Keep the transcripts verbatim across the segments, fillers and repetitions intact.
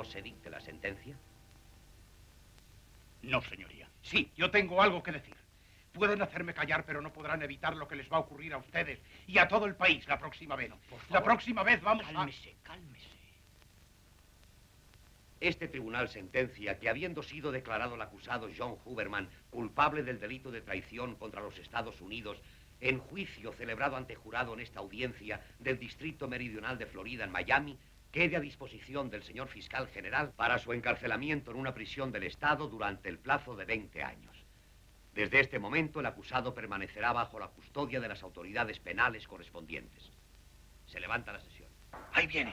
se dicte la sentencia? No, señoría. Sí, yo tengo algo que decir. Pueden hacerme callar, pero no podrán evitar lo que les va a ocurrir a ustedes y a todo el país la próxima vez. Por favor, la próxima vez vamos cálmese, a... Cálmese, cálmese. Este tribunal sentencia que, habiendo sido declarado el acusado John Huberman culpable del delito de traición contra los Estados Unidos, en juicio celebrado ante jurado en esta audiencia del Distrito Meridional de Florida, en Miami, quede a disposición del señor fiscal general para su encarcelamiento en una prisión del Estado durante el plazo de veinte años. Desde este momento, el acusado permanecerá bajo la custodia de las autoridades penales correspondientes. Se levanta la sesión. Ahí viene.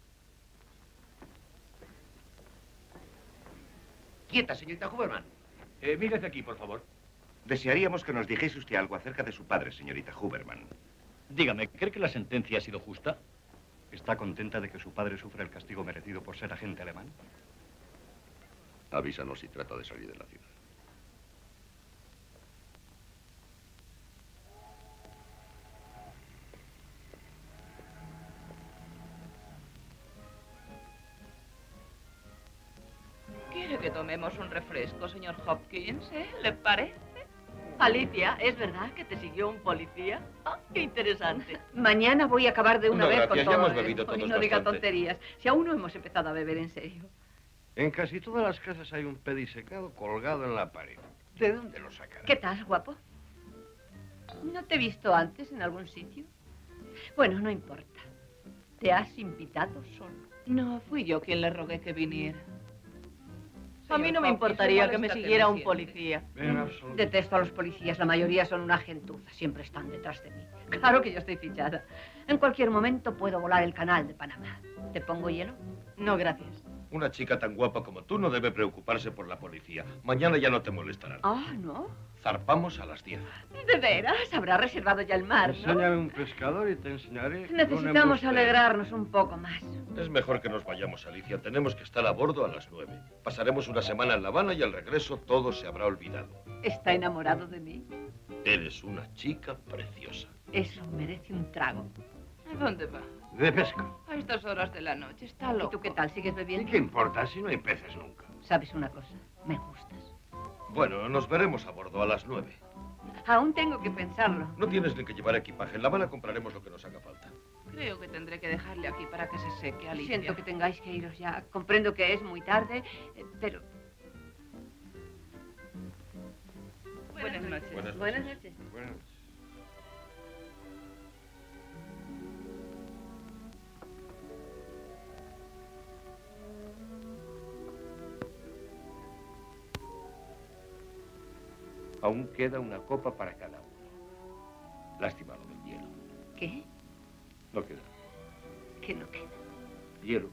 Quieta, señorita Huberman. Eh, mírese aquí, por favor. Desearíamos que nos dijese usted algo acerca de su padre, señorita Huberman. Dígame, ¿cree que la sentencia ha sido justa? ¿Está contenta de que su padre sufra el castigo merecido por ser agente alemán? Avísanos si trata de salir de la ciudad. ¿Quiere que tomemos un refresco, señor Hopkins? ¿Eh? ¿Le parece? Alicia, ¿es verdad que te siguió un policía? ¡Ah, qué interesante! Mañana voy a acabar de una No, vez gracias, con ya todo hemos bebido esto. todos Y no diga bastante. tonterías. Si aún no hemos empezado a beber en serio. En casi todas las casas hay un pedisecado colgado en la pared. ¿De dónde lo sacarán? ¿Qué tal, guapo? ¿No te he visto antes en algún sitio? Bueno, no importa. ¿Te has invitado solo? No, fui yo quien le rogué que viniera. A mí no me Hopkins, importaría se que me molesta que siguiera me un siente. policía. En absoluto. Detesto a los policías. La mayoría son una gentuza. Siempre están detrás de mí. Claro que yo estoy fichada. En cualquier momento puedo volar el canal de Panamá. ¿Te pongo hielo? No, gracias. Una chica tan guapa como tú no debe preocuparse por la policía. Mañana ya no te molestarán. Ah, ¿no? Zarpamos a las diez. ¿De veras? Habrá reservado ya el mar, ¿no? Enséñame un pescador y te enseñaré. un Necesitamos embustero. alegrarnos un poco más. Es mejor que nos vayamos, Alicia. Tenemos que estar a bordo a las nueve. Pasaremos una semana en La Habana y al regreso todo se habrá olvidado. ¿Está enamorado de mí? Eres una chica preciosa. Eso merece un trago. ¿A dónde va? De pesca. A estas horas de la noche. Está ¿Y loco. tú qué tal? ¿Sigues ¿Y bebiendo? qué importa si no hay peces nunca? ¿Sabes una cosa? Me gustas. Bueno, nos veremos a bordo a las nueve. Aún tengo que pensarlo. No tienes ni que llevar equipaje. En La Habana compraremos lo que nos haga falta. Creo que tendré que dejarle aquí para que se seque, Alicia. Siento que tengáis que iros ya. Comprendo que es muy tarde, eh, pero... Buenas noches. Buenas noches. Buenas noches. Bueno, Aún queda una copa para cada uno. Lástima lo del hielo. ¿Qué? No queda. ¿Qué no queda? Hielo.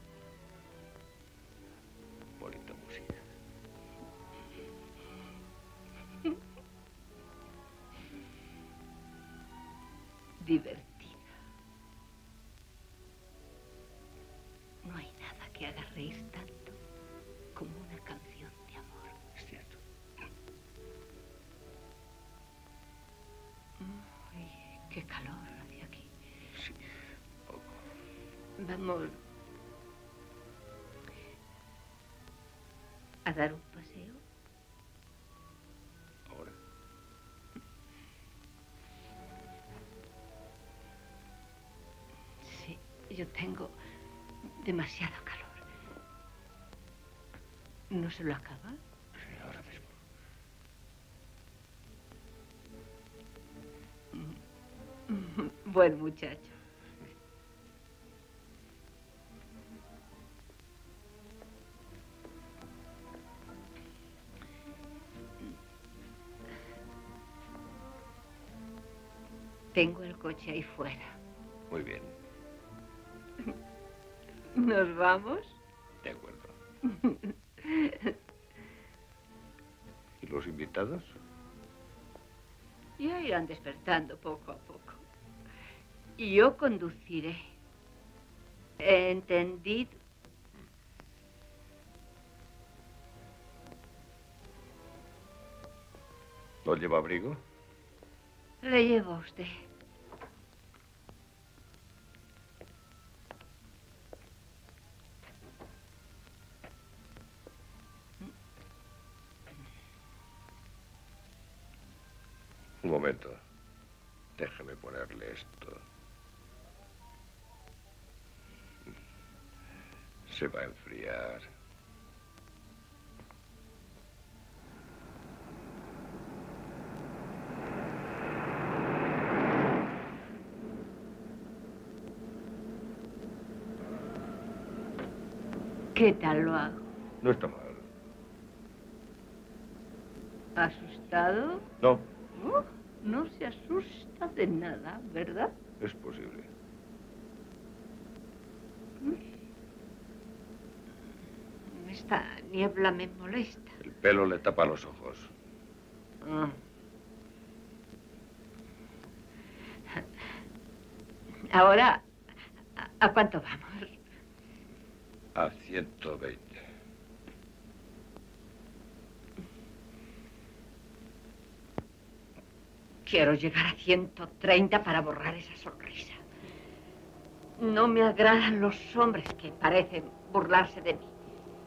Bonita música. Divertida. No hay nada que haga reír tanto como una canción de amor. Es cierto. Uy, qué calor hace aquí. Sí, poco. Vamos a dar un paseo. Ahora. Sí, yo tengo demasiado calor. ¿No se lo acaba? Sí, ahora mismo. Buen muchacho. Tengo el coche ahí fuera. Muy bien. ¿Nos vamos? De acuerdo. ¿Y los invitados? Ya irán despertando poco a poco. Y yo conduciré. ¿Entendido? ¿No lleva abrigo? Le llevo a usted. Un momento. Déjeme ponerle esto. Se va a enfriar. ¿Qué tal lo hago? No está mal. ¿Asustado? No, Uh, no se asusta de nada, ¿verdad? es posible. Esta niebla me molesta. El pelo le tapa los ojos. Ah. Ahora, ¿a, a cuánto vamos? A ciento veinte. Quiero llegar a ciento treinta para borrar esa sonrisa. No me agradan los hombres que parecen burlarse de mí.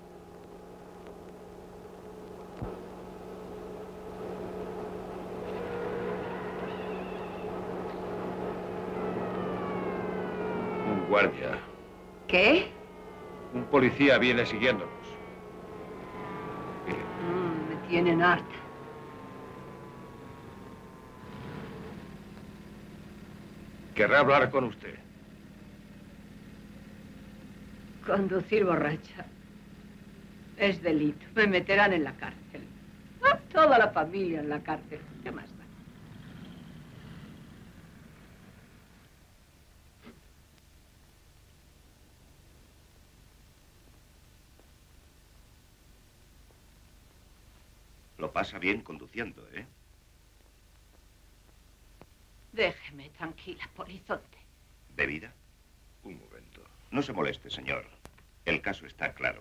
Un guardia. ¿Qué? Un policía viene siguiéndonos. Mire, Mm, me tienen harta. querrá hablar con usted. Conducir borracha es delito. Me meterán en la cárcel. Ah, toda la familia en la cárcel. ¿Qué más da? Lo pasa bien conduciendo, ¿eh? Déjeme tranquila, polizonte. ¿Bebida? Un momento. No se moleste, señor. El caso está claro.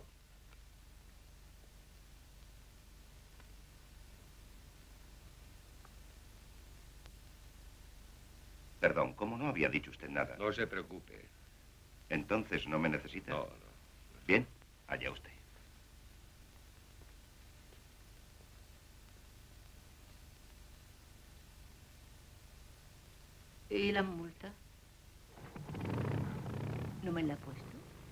Perdón, ¿cómo no había dicho usted nada? No se preocupe. Entonces no me necesita. No, no. Bien, allá usted. ¿Y la multa? ¿No me la ha puesto?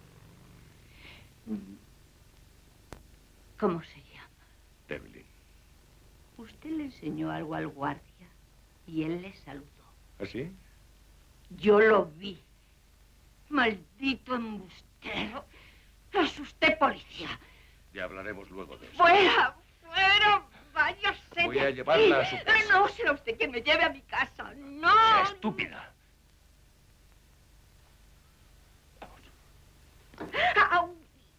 ¿Cómo se llama? Evelyn. Usted le enseñó algo al guardia y él le saludó. ¿Así? Yo lo vi. Maldito embustero. Es usted policía. Ya hablaremos luego de eso. ¡Fuera! ¡Fuera! ¡Váyase! Voy a de llevarla aquí! a su casa. Eh, No, será usted quien me lleve a mi casa. ¡No! Sea estúpida. ¡Au!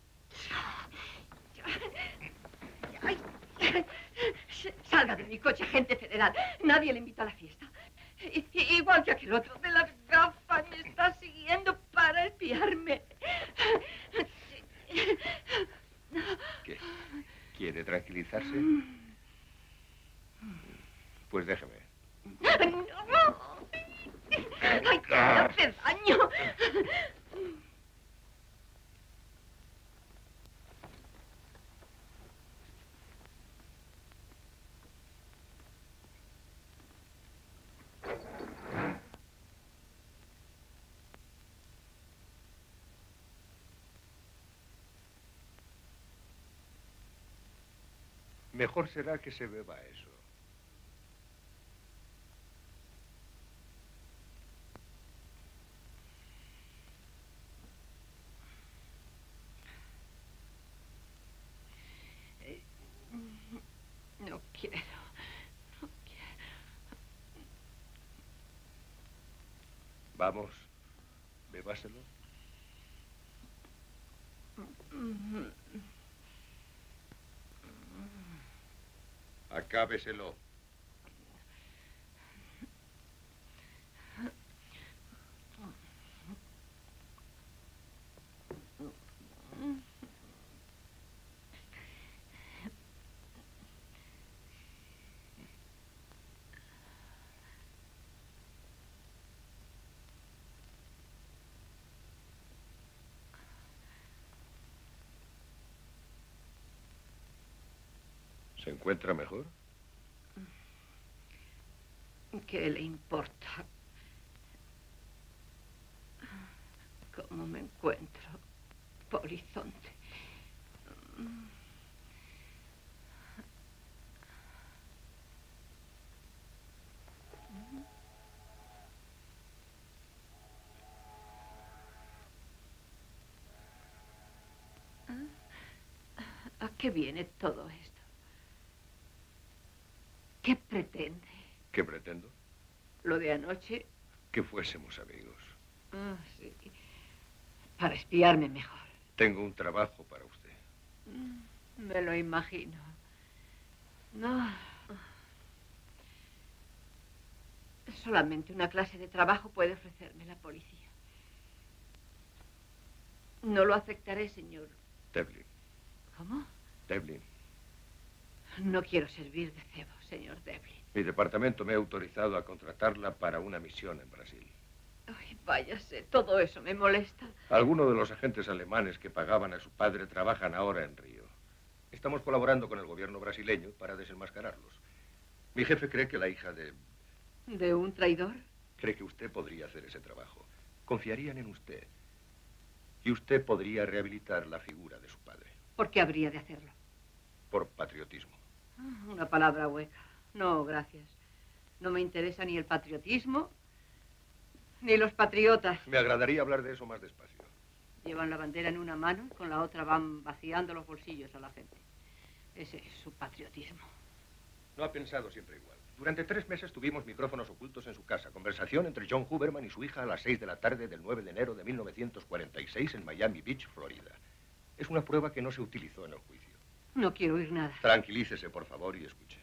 Ay. Salga de mi coche, agente federal. Nadie le invita a la fiesta. I- i- igual que aquel otro de las gafas me está siguiendo para espiarme. ¿Qué? ¿Quiere tranquilizarse? Pues déjeme. ¡No! ¡Ay, que me hace daño! Mejor será que se beba eso. No quiero. No quiero. Vamos, bébaselo. Acábeselo. ¿Se encuentra mejor? ¿Qué le importa cómo me encuentro, polizonte? ¿A qué viene todo esto? ¿Qué pretende? ¿Qué pretendo? Lo de anoche. Que fuésemos amigos. Ah, sí. Para espiarme mejor. Tengo un trabajo para usted. Me lo imagino. No. Solamente una clase de trabajo puede ofrecerme la policía. No lo aceptaré, señor. Devlin. ¿Cómo? Devlin. No quiero servir de cebo, señor Devlin. Mi departamento me ha autorizado a contratarla para una misión en Brasil. Ay, váyase, todo eso me molesta. Algunos de los agentes alemanes que pagaban a su padre trabajan ahora en Río. Estamos colaborando con el gobierno brasileño para desenmascararlos. Mi jefe cree que la hija de... ¿De un traidor? Cree que usted podría hacer ese trabajo. Confiarían en usted. Y usted podría rehabilitar la figura de su padre. ¿Por qué habría de hacerlo? Por patriotismo. Una palabra hueca. No, gracias. No me interesa ni el patriotismo, ni los patriotas. Me agradaría hablar de eso más despacio. Llevan la bandera en una mano y con la otra van vaciando los bolsillos a la gente. Ese es su patriotismo. No ha pensado siempre igual. Durante tres meses tuvimos micrófonos ocultos en su casa. Conversación entre John Huberman y su hija a las seis de la tarde del nueve de enero de mil novecientos cuarenta y seis en Miami Beach, Florida. Es una prueba que no se utilizó en el juicio. No quiero oír nada. Tranquilícese, por favor, y escuche.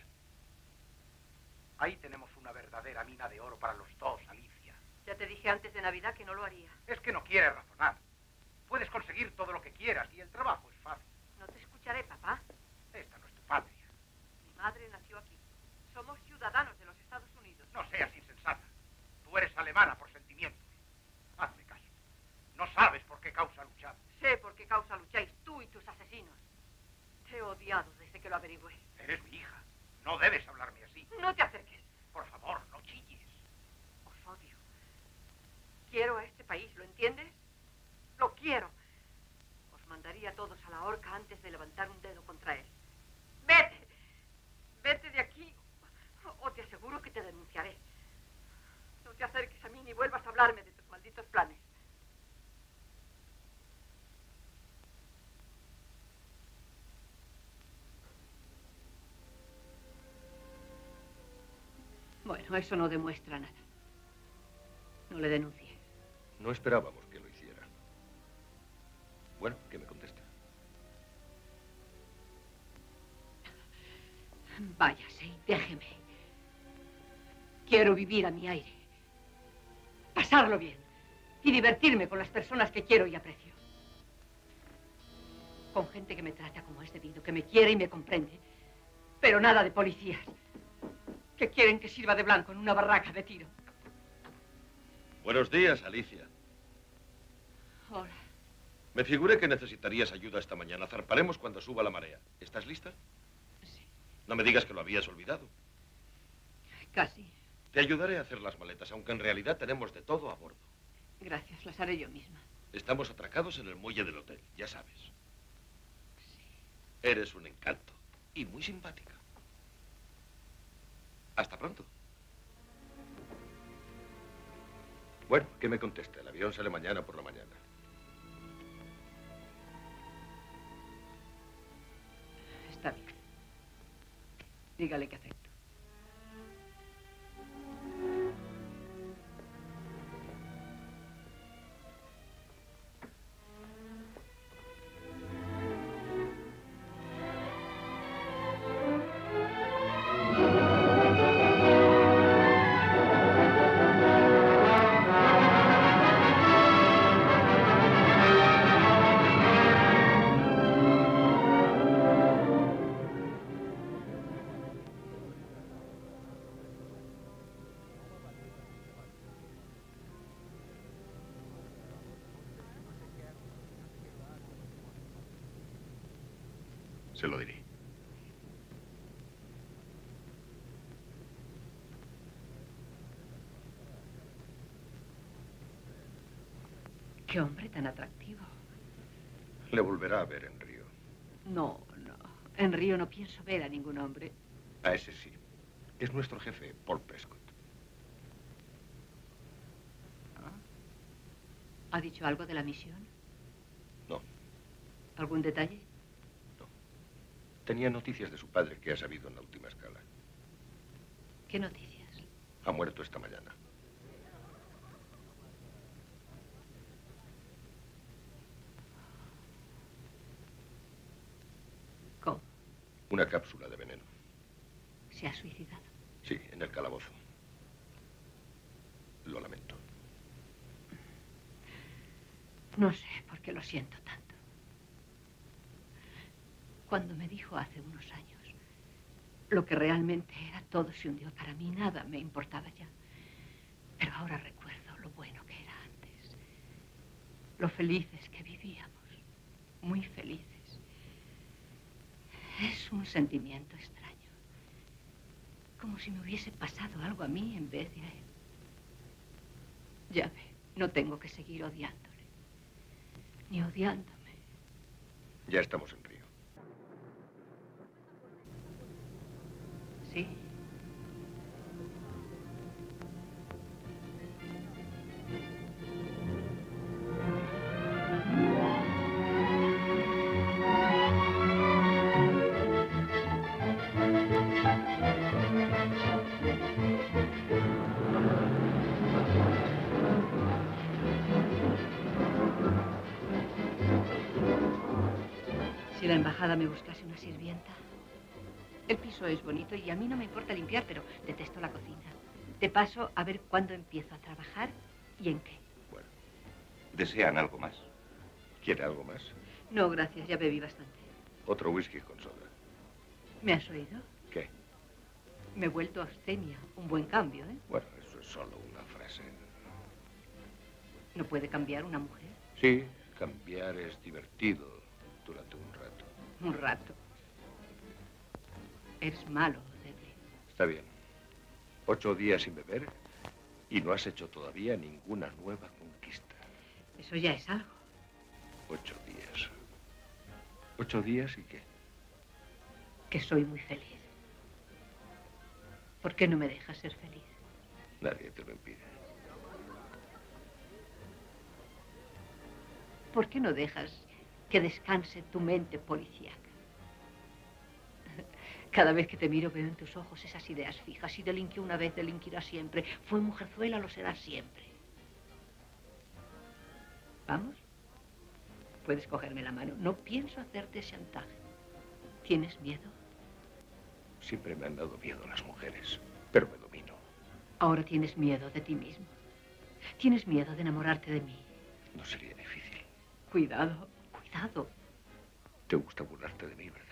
Ahí tenemos una verdadera mina de oro para los dos, Alicia. Ya te dije antes de Navidad que no lo haría. Es que no quieres razonar. Puedes conseguir todo lo que quieras y el trabajo es fácil. No te escucharé, papá. Esta no es tu patria. Mi madre nació aquí. Somos ciudadanos de los Estados Unidos. No seas insensata. Tú eres alemana por sentimientos. Hazme caso. No sabes por qué causa luchar. Sé por qué causa lucháis tú y tus asesinos. Te he odiado desde que lo averigüé. Eres mi hija. No debes hablarme así. No te acerques. Por favor, no chilles. Os odio. Quiero a este país, ¿lo entiendes? Lo quiero. Os mandaría a todos a la horca antes de levantar un dedo contra él. ¡Vete! ¡Vete de aquí! O te aseguro que te denunciaré. No te acerques a mí ni vuelvas a hablarme de tus malditos planes. Bueno, eso no demuestra nada. No le denuncie. No esperábamos que lo hiciera. Bueno, ¿qué me contesta? Váyase y déjeme. Quiero vivir a mi aire. Pasarlo bien. Y divertirme con las personas que quiero y aprecio. Con gente que me trata como es debido, que me quiere y me comprende. Pero nada de policías. Que quieren que sirva de blanco en una barraca de tiro. Buenos días, Alicia. Hola. Me figuré que necesitarías ayuda esta mañana. Zarparemos cuando suba la marea. ¿Estás lista? Sí. No me digas que lo habías olvidado. Casi. Te ayudaré a hacer las maletas, aunque en realidad tenemos de todo a bordo. Gracias, las haré yo misma. Estamos atracados en el muelle del hotel, ya sabes. Sí. Eres un encanto y muy simpática. Hasta pronto. Bueno, ¿qué me contesta? El avión sale mañana por la mañana. Está bien. Dígale que acepto. Se lo diré. Qué hombre tan atractivo. Le volverá a ver en Río. No, no. En Río no pienso ver a ningún hombre. A ese sí. Es nuestro jefe, Paul Prescott. ¿Ha dicho algo de la misión? No. ¿Algún detalle? Tenía noticias de su padre que ha sabido en la última escala. ¿Qué noticias? Ha muerto esta mañana. ¿Cómo? Una cápsula de veneno. ¿Se ha suicidado? Sí, en el calabozo. Lo lamento. No sé por qué lo siento tanto. Cuando me dijo hace unos años lo que realmente era, todo se hundió para mí, nada me importaba ya. Pero ahora recuerdo lo bueno que era antes, lo felices que vivíamos, muy felices. Es un sentimiento extraño, como si me hubiese pasado algo a mí en vez de a él. Ya ve, no tengo que seguir odiándole, ni odiándome. Ya estamos en Río. Sí. Si la embajada me buscase una sirvienta. El piso es bonito y a mí no me importa limpiar, pero detesto la cocina. Te paso a ver cuándo empiezo a trabajar y en qué. Bueno, ¿desean algo más? ¿Quiere algo más? No, gracias, ya bebí bastante. Otro whisky con soda. ¿Me has oído? ¿Qué? Me he vuelto abstemia. Un buen cambio, ¿eh? Bueno, eso es solo una frase. ¿No puede cambiar una mujer? Sí, cambiar es divertido durante un rato. Un rato. Eres malo, Devlin. Está bien. Ocho días sin beber y no has hecho todavía ninguna nueva conquista. Eso ya es algo. Ocho días. ¿Ocho días y qué? Que soy muy feliz. ¿Por qué no me dejas ser feliz? Nadie te lo impide. ¿Por qué no dejas que descanse tu mente policíaca? Cada vez que te miro veo en tus ojos esas ideas fijas. Si delinquió una vez, delinquirá siempre. Fue mujerzuela, lo será siempre. ¿Vamos? Puedes cogerme la mano. No pienso hacerte chantaje. ¿Tienes miedo? Siempre me han dado miedo las mujeres, pero me domino. Ahora tienes miedo de ti mismo. Tienes miedo de enamorarte de mí. No sería difícil. Cuidado, cuidado. Te gusta burlarte de mí, ¿verdad?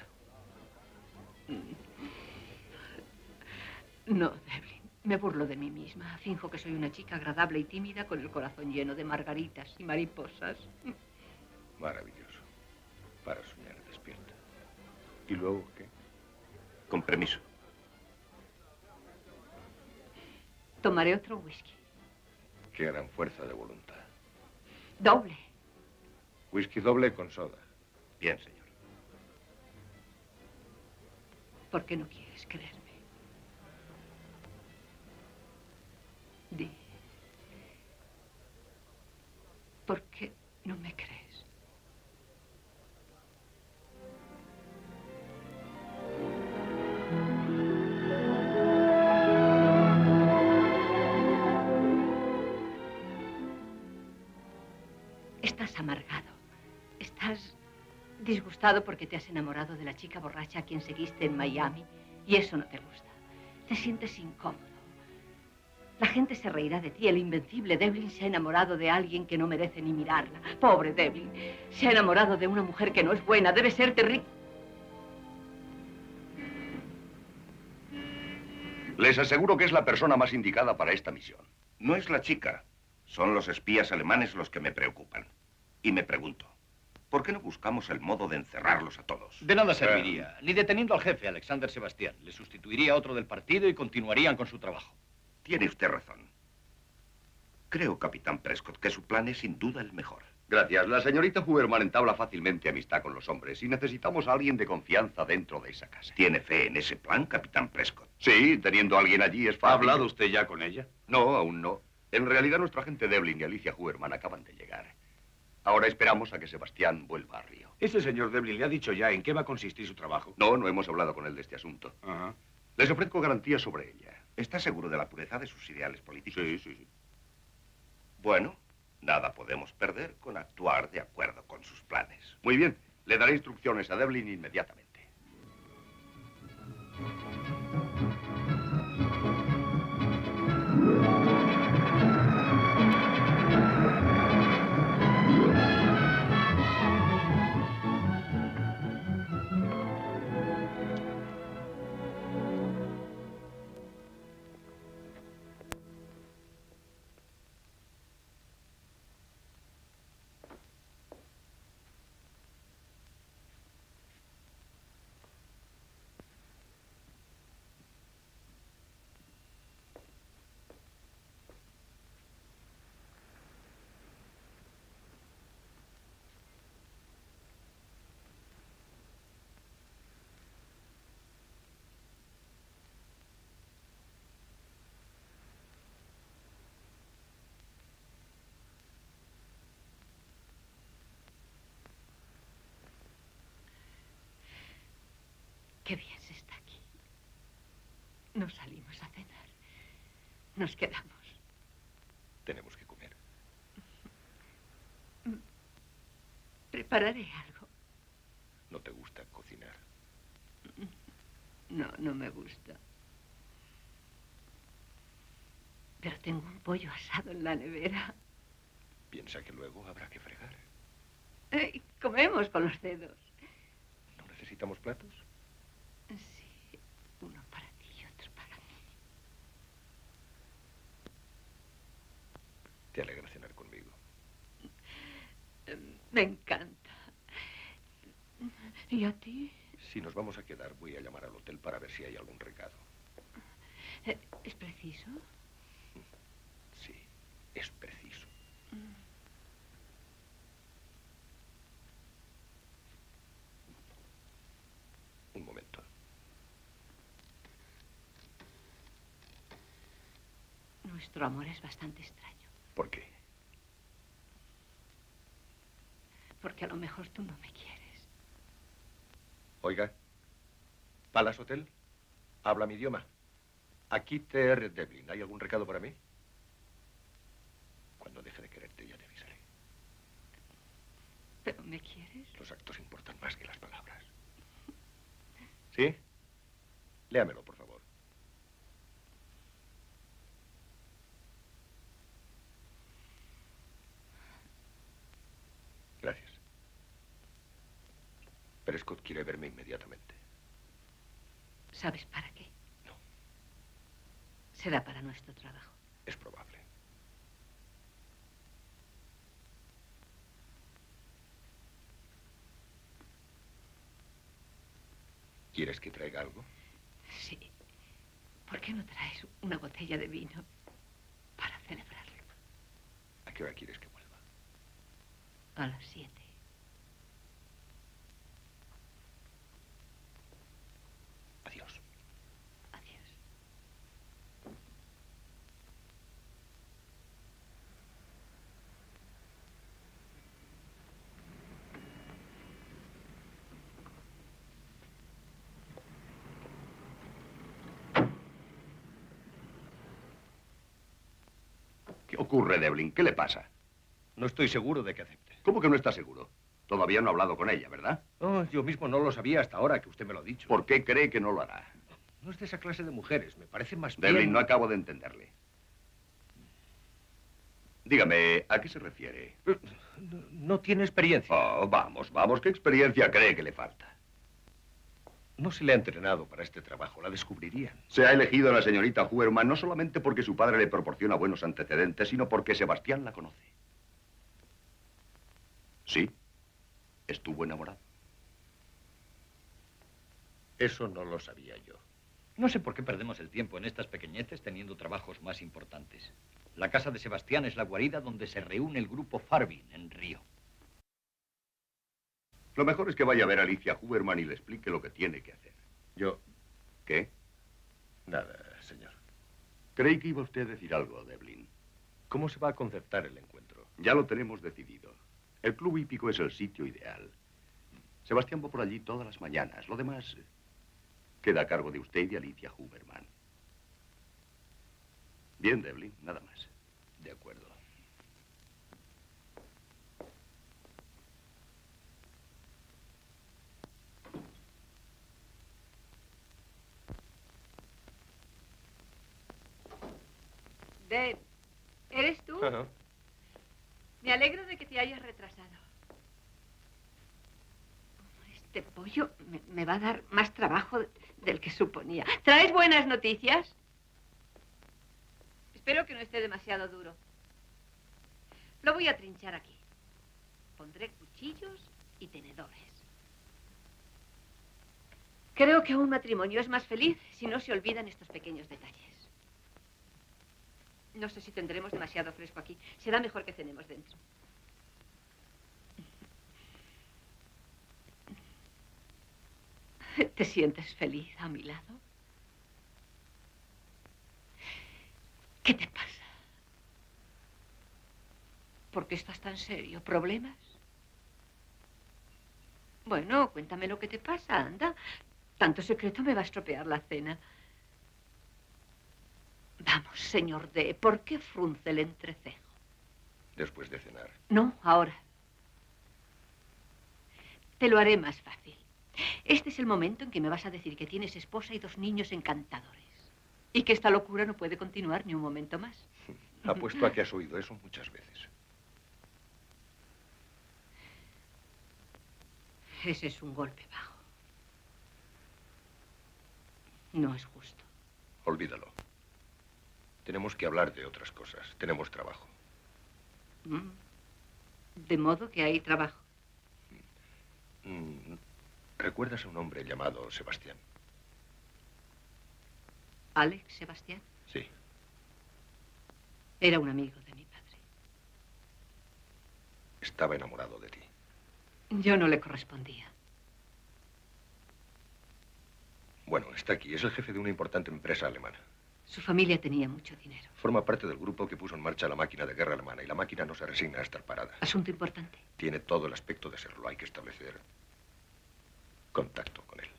No, Devlin. Me burlo de mí misma. Finjo que soy una chica agradable y tímida con el corazón lleno de margaritas y mariposas. Maravilloso. Para soñar despierta. ¿Y luego qué? Con permiso. Tomaré otro whisky. Qué gran fuerza de voluntad. Doble. Whisky doble con soda. Bien, señor. ¿Por qué no quieres creerme? Di. ¿Por qué no me crees? Estás amargado. Estás disgustado porque te has enamorado de la chica borracha a quien seguiste en Miami y eso no te gusta. Te sientes incómodo. La gente se reirá de ti. El invencible Devlin se ha enamorado de alguien que no merece ni mirarla. Pobre Devlin. Se ha enamorado de una mujer que no es buena. Debe ser terrible. Les aseguro que es la persona más indicada para esta misión. No es la chica. Son los espías alemanes los que me preocupan. Y me pregunto, ¿por qué no buscamos el modo de encerrarlos a todos? De nada serviría. Ni deteniendo al jefe, Alexander Sebastián. Le sustituiría a otro del partido y continuarían con su trabajo. Tiene usted razón. Creo, capitán Prescott, que su plan es sin duda el mejor. Gracias. La señorita Huberman entabla fácilmente amistad con los hombres y necesitamos a alguien de confianza dentro de esa casa. ¿Tiene fe en ese plan, capitán Prescott? Sí, teniendo a alguien allí es fácil. ¿Ha hablado usted ya con ella? No, aún no. En realidad, nuestra agente Devlin y Alicia Huberman acaban de llegar. Ahora esperamos a que Sebastián vuelva a Río. Ese señor Devlin le ha dicho ya en qué va a consistir su trabajo. No, no hemos hablado con él de este asunto. Ajá. Les ofrezco garantías sobre ella. ¿Está seguro de la pureza de sus ideales políticos? Sí, sí, sí. Bueno, nada podemos perder con actuar de acuerdo con sus planes. Muy bien. Le daré instrucciones a Devlin inmediatamente. Qué bien se está aquí. No salimos a cenar. Nos quedamos. Tenemos que comer. Prepararé algo. ¿No te gusta cocinar? No, no me gusta. Pero tengo un pollo asado en la nevera. Piensa que luego habrá que fregar. Eh, comemos con los dedos. ¿No necesitamos platos? Sí, uno para ti y otro para mí. ¿Te alegra cenar conmigo? Me encanta. ¿Y a ti? Si nos vamos a quedar, voy a llamar al hotel para ver si hay algún recado. ¿Es preciso? Sí, es preciso. Un momento. Nuestro amor es bastante extraño. ¿Por qué? Porque a lo mejor tú no me quieres. Oiga, Palace Hotel, habla mi idioma. Aquí T R Devlin. ¿Hay algún recado para mí? Cuando deje de quererte ya te avisaré. ¿Pero me quieres? Los actos importan más que las palabras. ¿Sí? Léamelo, por favor. Gracias. Prescott quiere verme inmediatamente. ¿Sabes para qué? No. Será para nuestro trabajo. Es probable. ¿Quieres que traiga algo? Sí. ¿Por qué no traes una botella de vino para celebrarlo? ¿A qué hora quieres que vuelva? A las siete. Adiós. Adiós. ¿Qué ocurre, Devlin? ¿Qué le pasa? No estoy seguro de que acepte. ¿Cómo que no está seguro? Todavía no ha hablado con ella, ¿verdad? Oh, yo mismo no lo sabía hasta ahora que usted me lo ha dicho. ¿Por qué cree que no lo hará? No es de esa clase de mujeres. Me parece más bien... Devlin, no acabo de entenderle. Dígame, ¿a qué se refiere? No, no tiene experiencia. Oh, vamos, vamos. ¿Qué experiencia cree que le falta? No se le ha entrenado para este trabajo. La descubrirían. Se ha elegido a la señorita Huberman no solamente porque su padre le proporciona buenos antecedentes, sino porque Sebastián la conoce. Sí, estuvo enamorado. Eso no lo sabía yo. No sé por qué perdemos el tiempo en estas pequeñeces teniendo trabajos más importantes. La casa de Sebastián es la guarida donde se reúne el grupo Farvin en Río. Lo mejor es que vaya a ver a Alicia Huberman y le explique lo que tiene que hacer. Yo... ¿Qué? Nada, señor. Creí que iba usted a decir algo, Devlin. ¿Cómo se va a concertar el encuentro? Ya lo tenemos decidido. El club hípico es el sitio ideal. Sebastián va por allí todas las mañanas. Lo demás eh, queda a cargo de usted y de Alicia Huberman. Bien, Devlin, nada más. De acuerdo. Dave, ¿eres tú? Ajá. Me alegro de que te hayas retrasado. Este pollo me, me va a dar más trabajo del que suponía. ¿Traes buenas noticias? Espero que no esté demasiado duro. Lo voy a trinchar aquí. Pondré cuchillos y tenedores. Creo que un matrimonio es más feliz si no se olvidan estos pequeños detalles. No sé si tendremos demasiado fresco aquí. Será mejor que cenemos dentro. ¿Te sientes feliz a mi lado? ¿Qué te pasa? ¿Por qué estás tan serio? ¿Problemas? Bueno, cuéntame lo que te pasa, anda. Tanto secreto me va a estropear la cena. Vamos, señor D, ¿por qué frunce el entrecejo? Después de cenar. No, ahora. Te lo haré más fácil. Este es el momento en que me vas a decir que tienes esposa y dos niños encantadores. Y que esta locura no puede continuar ni un momento más. Apuesto a que has oído eso muchas veces. Ese es un golpe bajo. No es justo. Olvídalo. Tenemos que hablar de otras cosas. Tenemos trabajo. Mm. De modo que hay trabajo. Mm. ¿Recuerdas a un hombre llamado Sebastián? ¿Alex Sebastián? Sí. Era un amigo de mi padre. Estaba enamorado de ti. Yo no le correspondía. Bueno, está aquí. Es el jefe de una importante empresa alemana. Su familia tenía mucho dinero. Forma parte del grupo que puso en marcha la máquina de guerra alemana y la máquina no se resigna a estar parada. Asunto importante. Tiene todo el aspecto de serlo. Hay que establecer contacto con él.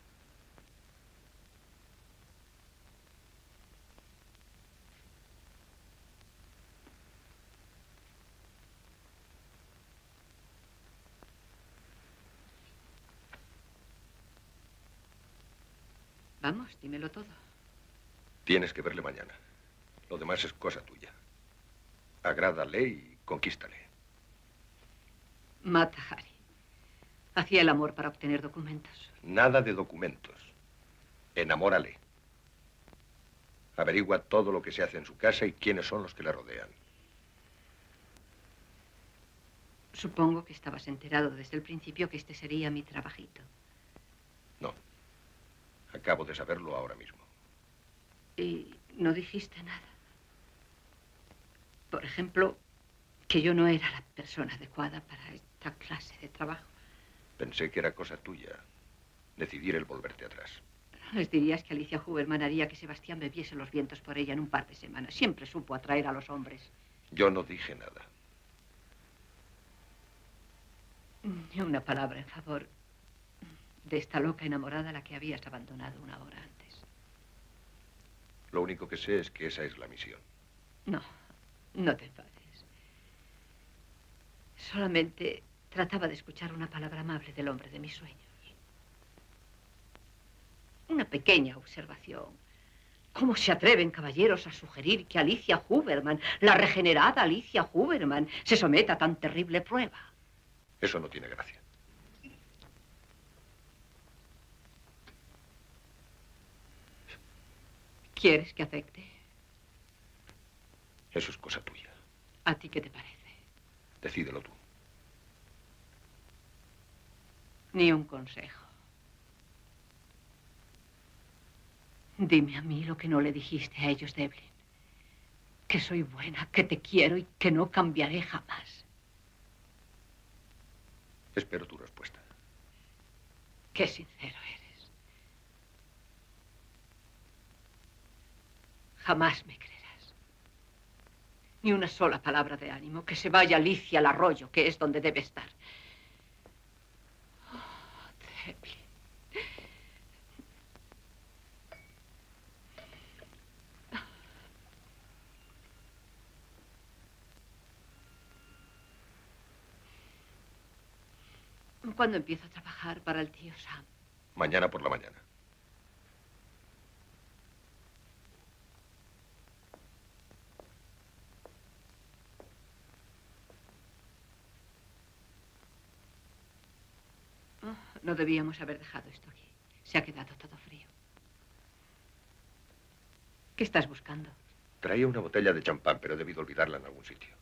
Vamos, dímelo todo. Tienes que verle mañana. Lo demás es cosa tuya. Agrádale y conquístale. Mata a Harry. Hacía el amor para obtener documentos. Nada de documentos. Enamórale. Averigua todo lo que se hace en su casa y quiénes son los que la rodean. Supongo que estabas enterado desde el principio que este sería mi trabajito. No. Acabo de saberlo ahora mismo. Y no dijiste nada. Por ejemplo, que yo no era la persona adecuada para esta clase de trabajo. Pensé que era cosa tuya decidir el volverte atrás. Les dirías que Alicia Huberman haría que Sebastián bebiese los vientos por ella en un par de semanas. Siempre supo atraer a los hombres. Yo no dije nada. Ni una palabra en favor de esta loca enamorada a la que habías abandonado una hora antes. Lo único que sé es que esa es la misión. No, no te enfades. Solamente trataba de escuchar una palabra amable del hombre de mis sueños. Una pequeña observación. ¿Cómo se atreven, caballeros, a sugerir que Alicia Huberman, la regenerada Alicia Huberman, se someta a tan terrible prueba? Eso no tiene gracia. ¿Quieres que acepte? Eso es cosa tuya. ¿A ti qué te parece? Decídelo tú. Ni un consejo. Dime a mí lo que no le dijiste a ellos, Devlin. Que soy buena, que te quiero y que no cambiaré jamás. Espero tu respuesta. Qué sincero eres. Jamás me creerás. Ni una sola palabra de ánimo. Que se vaya Alicia al arroyo, que es donde debe estar. Oh, Zeppelin. ¿Cuándo empiezo a trabajar para el tío Sam? Mañana por la mañana. Oh, no debíamos haber dejado esto aquí. Se ha quedado todo frío. ¿Qué estás buscando? Traía una botella de champán, pero he debido olvidarla en algún sitio.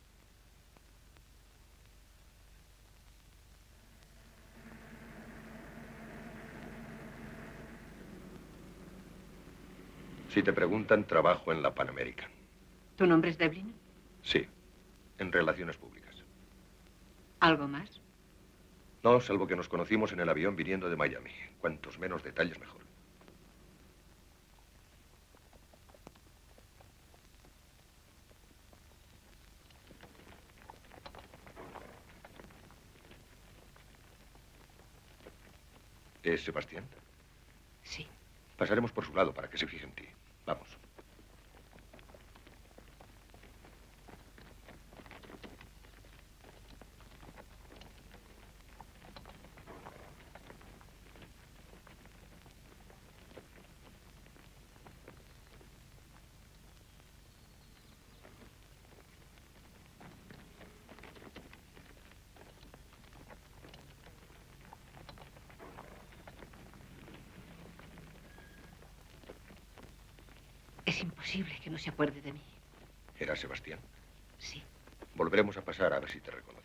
Si te preguntan, trabajo en la Pan American. ¿Tu nombre es Devlin? Sí, en relaciones públicas. ¿Algo más? No, salvo que nos conocimos en el avión viniendo de Miami. Cuantos menos detalles, mejor. ¿Es Sebastián? Sí. Pasaremos por su lado para que se fije en ti. Vamos. Es imposible que no se acuerde de mí. ¿Era Sebastián? Sí. Volveremos a pasar a ver si te reconoce.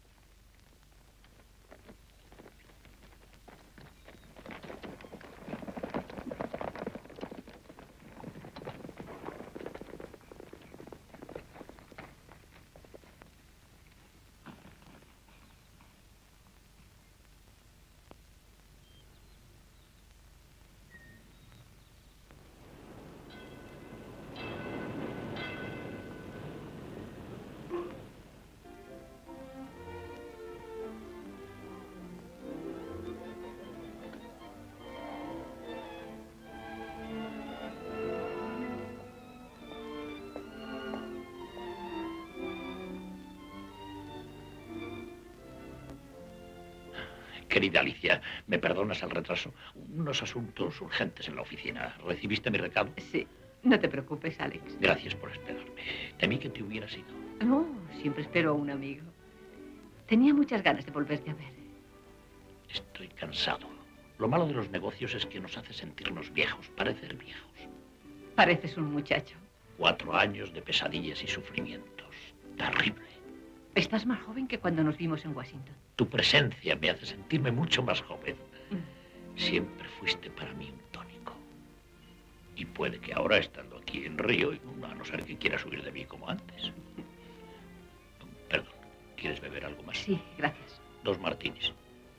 Querida Alicia, ¿me perdonas el retraso? Unos asuntos urgentes en la oficina. ¿Recibiste mi recado? Sí. No te preocupes, Alex. Gracias por esperarme. Temí que te hubieras ido. No, siempre espero a un amigo. Tenía muchas ganas de volverte a ver. Estoy cansado. Lo malo de los negocios es que nos hace sentirnos viejos, parecer viejos. Pareces un muchacho. Cuatro años de pesadillas y sufrimientos. Terrible. Estás más joven que cuando nos vimos en Washington. Tu presencia me hace sentirme mucho más joven. Siempre fuiste para mí un tónico. Y puede que ahora, estando aquí en Río, a no ser que quieras huir de mí como antes. Perdón, ¿quieres beber algo más? Sí, gracias. Dos martinis.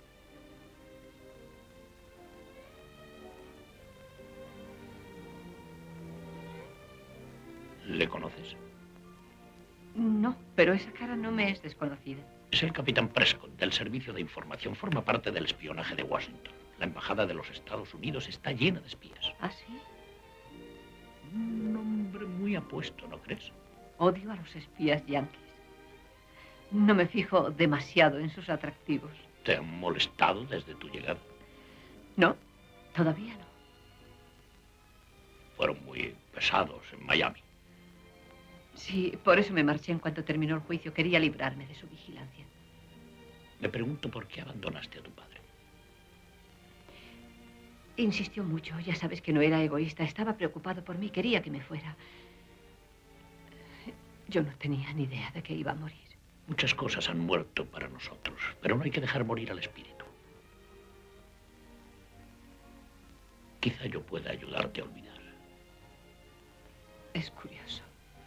¿Le conoces? No, pero esa cara no me es desconocida. Es el capitán Prescott, del Servicio de Información. Forma parte del espionaje de Washington. La embajada de los Estados Unidos está llena de espías. ¿Ah, sí? Un hombre muy apuesto, ¿no crees? Odio a los espías yanquis. No me fijo demasiado en sus atractivos. ¿Te han molestado desde tu llegada? No, todavía no. Fueron muy pesados en Miami. Sí, por eso me marché en cuanto terminó el juicio. Quería librarme de su vigilancia. Me pregunto por qué abandonaste a tu padre. Insistió mucho. Ya sabes que no era egoísta. Estaba preocupado por mí. Quería que me fuera. Yo no tenía ni idea de que iba a morir. Muchas cosas han muerto para nosotros, pero no hay que dejar morir al espíritu. Quizá yo pueda ayudarte a olvidar. Es curioso.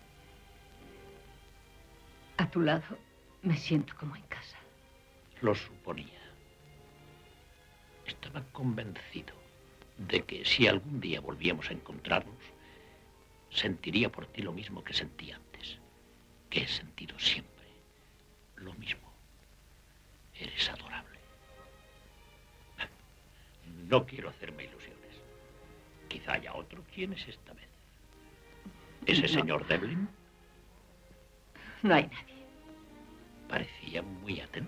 A tu lado me siento como en casa. Lo suponía. Estaba convencido de que si algún día volvíamos a encontrarnos, sentiría por ti lo mismo que sentí antes, que he sentido siempre, lo mismo. Eres adorable. No quiero hacerme ilusiones. Quizá haya otro. ¿Quién es esta vez? ¿Ese No. señor Devlin? No hay nadie. Parecía muy atento.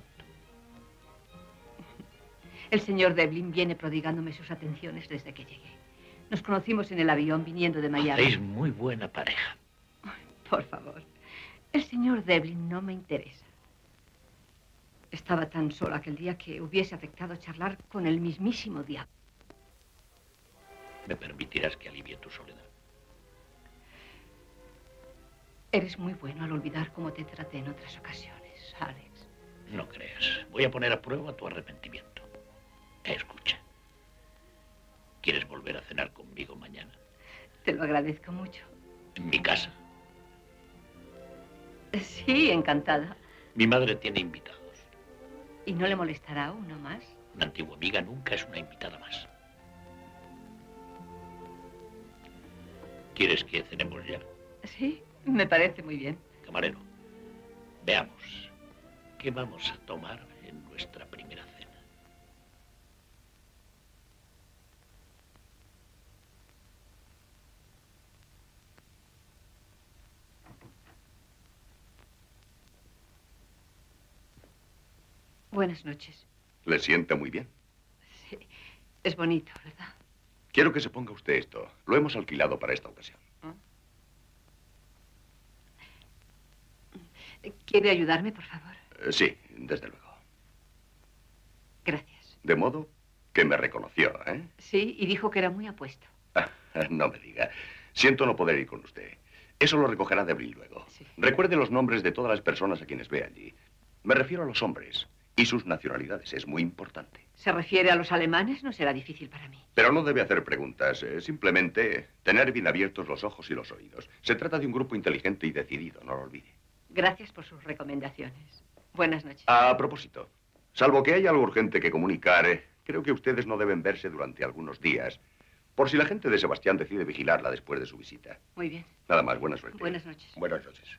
El señor Devlin viene prodigándome sus atenciones desde que llegué. Nos conocimos en el avión viniendo de Miami. Hacéis muy buena pareja. Por favor. El señor Devlin no me interesa. Estaba tan sola aquel día que hubiese afectado charlar con el mismísimo diablo. ¿Me permitirás que alivie tu soledad? Eres muy bueno al olvidar cómo te traté en otras ocasiones, Alex. No creas. Voy a poner a prueba tu arrepentimiento. Escucha. ¿Quieres volver a cenar conmigo mañana? Te lo agradezco mucho. ¿En mi casa? Sí, encantada. Mi madre tiene invitados. ¿Y no le molestará uno más? Una antigua amiga nunca es una invitada más. ¿Quieres que cenemos ya? Sí, me parece muy bien. Camarero, veamos. ¿Qué vamos a tomar en nuestra primera cena? Buenas noches. ¿Le sienta muy bien? Sí, es bonito, ¿verdad? Quiero que se ponga usted esto. Lo hemos alquilado para esta ocasión. ¿Quiere ayudarme, por favor? Eh, sí, desde luego. Gracias. De modo que me reconoció, ¿eh? Sí, y dijo que era muy apuesto. Ah, no me diga. Siento no poder ir con usted. Eso lo recogerá Devlin luego. Sí. Recuerde los nombres de todas las personas a quienes ve allí. Me refiero a los hombres y sus nacionalidades. Es muy importante. ¿Se refiere a los alemanes? No será difícil para mí. Pero no debe hacer preguntas. eh, Simplemente tener bien abiertos los ojos y los oídos. Se trata de un grupo inteligente y decidido, no lo olvide. Gracias por sus recomendaciones. Buenas noches. A propósito, salvo que haya algo urgente que comunicar, eh, creo que ustedes no deben verse durante algunos días, por si la gente de Sebastián decide vigilarla después de su visita. Muy bien. Nada más, buena suerte. Buenas noches. Buenas noches.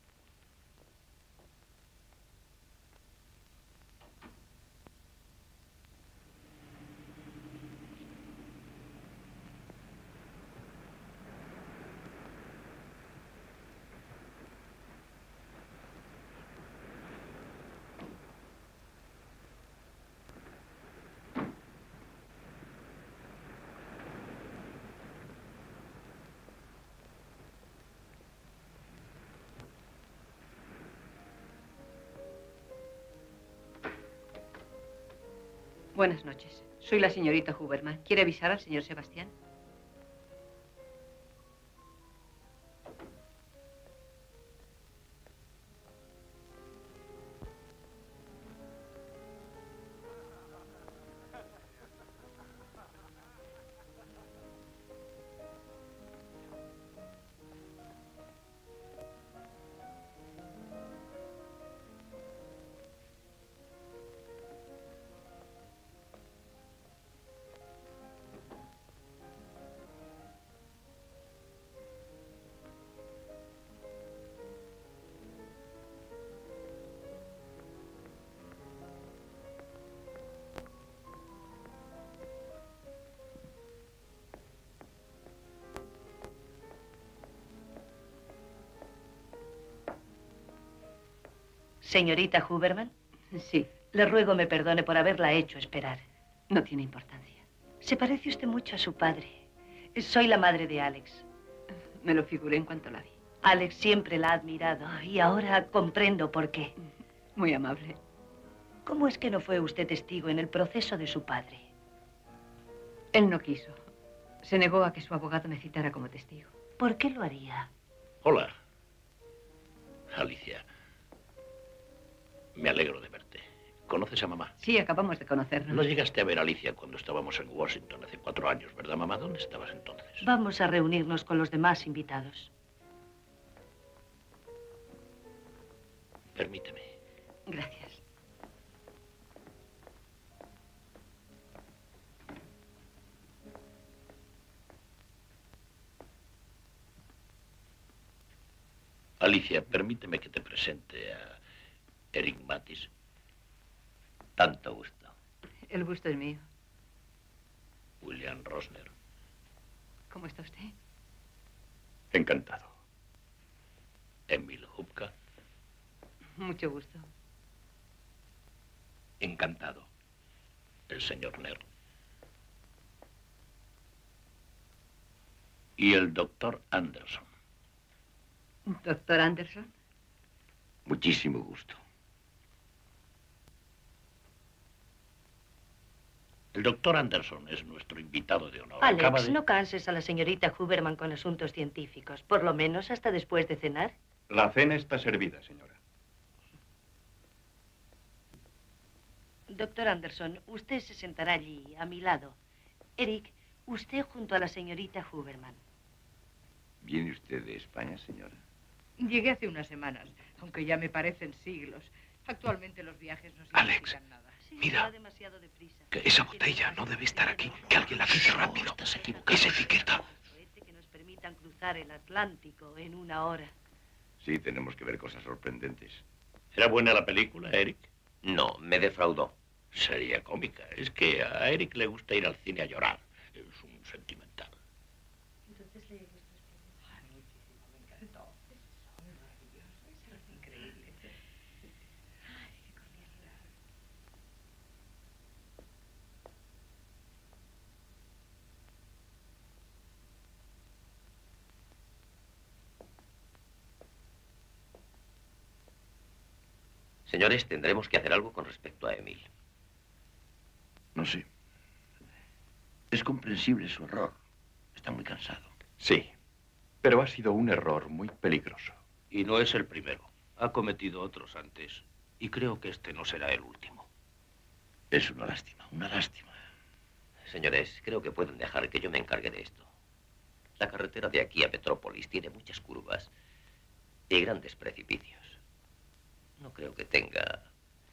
Buenas noches. Soy la señorita Huberman. ¿Quiere avisar al señor Sebastián? Señorita Huberman, Sí, le ruego me perdone por haberla hecho esperar. no tiene importancia. Se parece usted mucho a su padre. Soy la madre de Alex. Me lo figuré en cuanto la vi. Alex siempre la ha admirado y ahora comprendo por qué. Muy amable. ¿Cómo es que no fue usted testigo en el proceso de su padre? Él no quiso. Se negó a que su abogado me citara como testigo. ¿Por qué lo haría? Hola. Alicia. Me alegro de verte. ¿Conoces a mamá? Sí, acabamos de conocernos. No llegaste a ver a Alicia cuando estábamos en Washington hace cuatro años, ¿verdad, mamá? ¿Dónde estabas entonces? Vamos a reunirnos con los demás invitados. Permíteme. Gracias. Alicia, permíteme que te presente a Eric Matis. Tanto gusto. El gusto es mío. William Rosner. ¿Cómo está usted? Encantado. Emil Hupka. Mucho gusto. Encantado. El señor Nern. Y el doctor Anderson. ¿Doctor Anderson? Muchísimo gusto. El doctor Anderson es nuestro invitado de honor. Alex, Acaba de... no canses a la señorita Huberman con asuntos científicos. Por lo menos hasta después de cenar. La cena está servida, señora. Doctor Anderson, usted se sentará allí, a mi lado. Eric, usted junto a la señorita Huberman. ¿Viene usted de España, señora? Llegué hace unas semanas, aunque ya me parecen siglos. Actualmente los viajes no Alex, significan nada. Sí, mira. va demasiado deprisa. Que esa botella no debe estar aquí. Que alguien la quite rápido. Estás equivocado. Esa etiqueta. Que nos permitan cruzar el Atlántico en una hora. Sí, tenemos que ver cosas sorprendentes. ¿Era buena la película, Eric? No, me defraudó. Sería cómica. Es que a Eric le gusta ir al cine a llorar. Es un sentimental. Entonces le gusta. Ay, muchísimo, me encantó. Es maravilloso, es increíble. Ay, qué cordialidad. Señores, tendremos que hacer algo con respecto a Emil. No sé. Es comprensible su error. Está muy cansado. Sí, pero ha sido un error muy peligroso. Y no es el primero. Ha cometido otros antes. Y creo que este no será el último. Es una lástima, una lástima. Señores, creo que pueden dejar que yo me encargue de esto. La carretera de aquí a Petrópolis tiene muchas curvas y grandes precipicios. No creo que tenga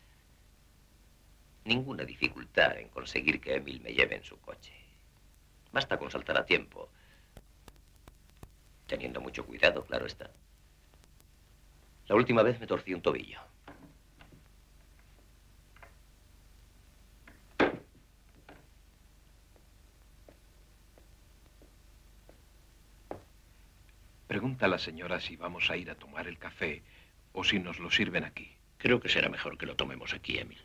ninguna dificultad en conseguir que Emil me lleve en su coche. Basta con saltar a tiempo. Teniendo mucho cuidado, claro está. La última vez me torcí un tobillo. Pregunta a la señora si vamos a ir a tomar el café o si nos lo sirven aquí. Creo que será mejor que lo tomemos aquí, Emil.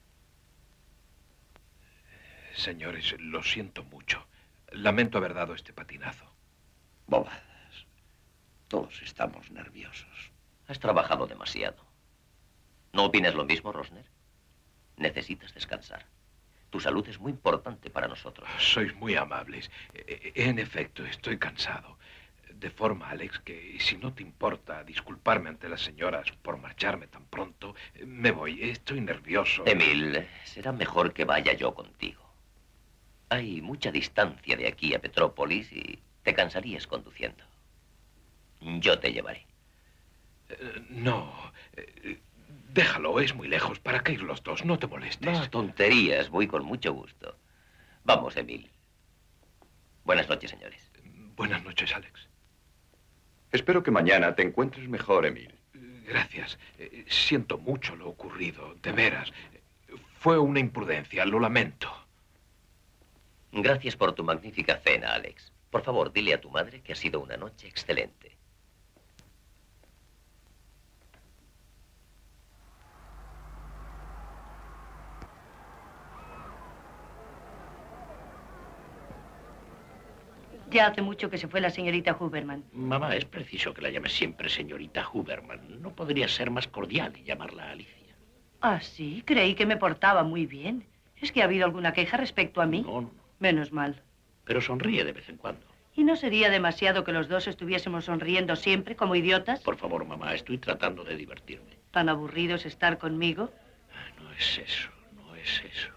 Señores, lo siento mucho. Lamento haber dado este patinazo. Bobadas. Todos estamos nerviosos. Has trabajado demasiado. ¿No opinas lo mismo, Rosner? Necesitas descansar. Tu salud es muy importante para nosotros. Sois muy amables. E- En efecto, estoy cansado. De forma, Alex, que si no te importa disculparme ante las señoras por marcharme tan pronto, me voy. Estoy nervioso. Emil, será mejor que vaya yo contigo. Hay mucha distancia de aquí a Petrópolis y te cansarías conduciendo. Yo te llevaré. Eh, no. eh, déjalo, es muy lejos. ¿Para qué ir los dos? No te molestes. No, tonterías. Voy con mucho gusto. Vamos, Emil. Buenas noches, señores. Buenas noches, Alex. Espero que mañana te encuentres mejor, Emil. Gracias. Eh, Siento mucho lo ocurrido, de veras. Fue una imprudencia, lo lamento. Gracias por tu magnífica cena, Alex. Por favor, dile a tu madre que ha sido una noche excelente. Ya hace mucho que se fue la señorita Huberman. Mamá, es preciso que la llames siempre señorita Huberman. ¿No podría ser más cordial y llamarla Alicia? Ah, sí, creí que me portaba muy bien. ¿Es que ha habido alguna queja respecto a mí? No, no. Menos mal. Pero sonríe de vez en cuando. ¿Y no sería demasiado que los dos estuviésemos sonriendo siempre como idiotas? Por favor, mamá, estoy tratando de divertirme. ¿Tan aburridos estar conmigo? No es eso, no es eso.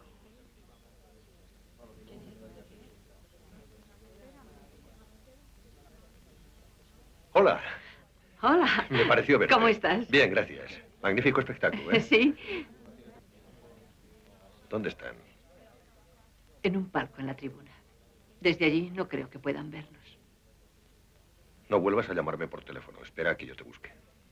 Hola. Hola. Me pareció verte. ¿Cómo estás? Bien, gracias. Magnífico espectáculo, ¿eh? Sí, ¿Dónde están? en un palco en la tribuna. Desde allí no creo que puedan vernos. No vuelvas a llamarme por teléfono. Espera a que yo te busque.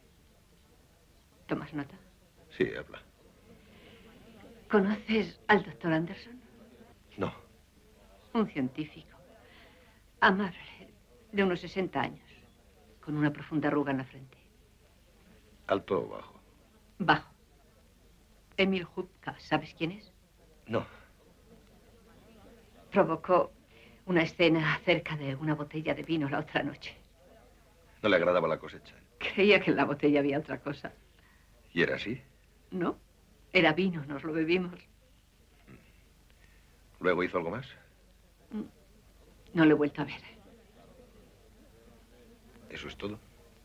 ¿Tomas nota? Sí, habla. ¿Conoces al doctor Anderson? No. Un científico. Amable, de unos sesenta años, con una profunda arruga en la frente. ¿Alto o bajo? Bajo. Emil Hupka, ¿sabes quién es? No. Provocó una escena cerca de una botella de vino la otra noche. ¿No le agradaba la cosecha? Creía que en la botella había otra cosa. ¿Y era así? No, era vino, nos lo bebimos. ¿Luego hizo algo más? No lo he vuelto a ver. ¿Eso es todo?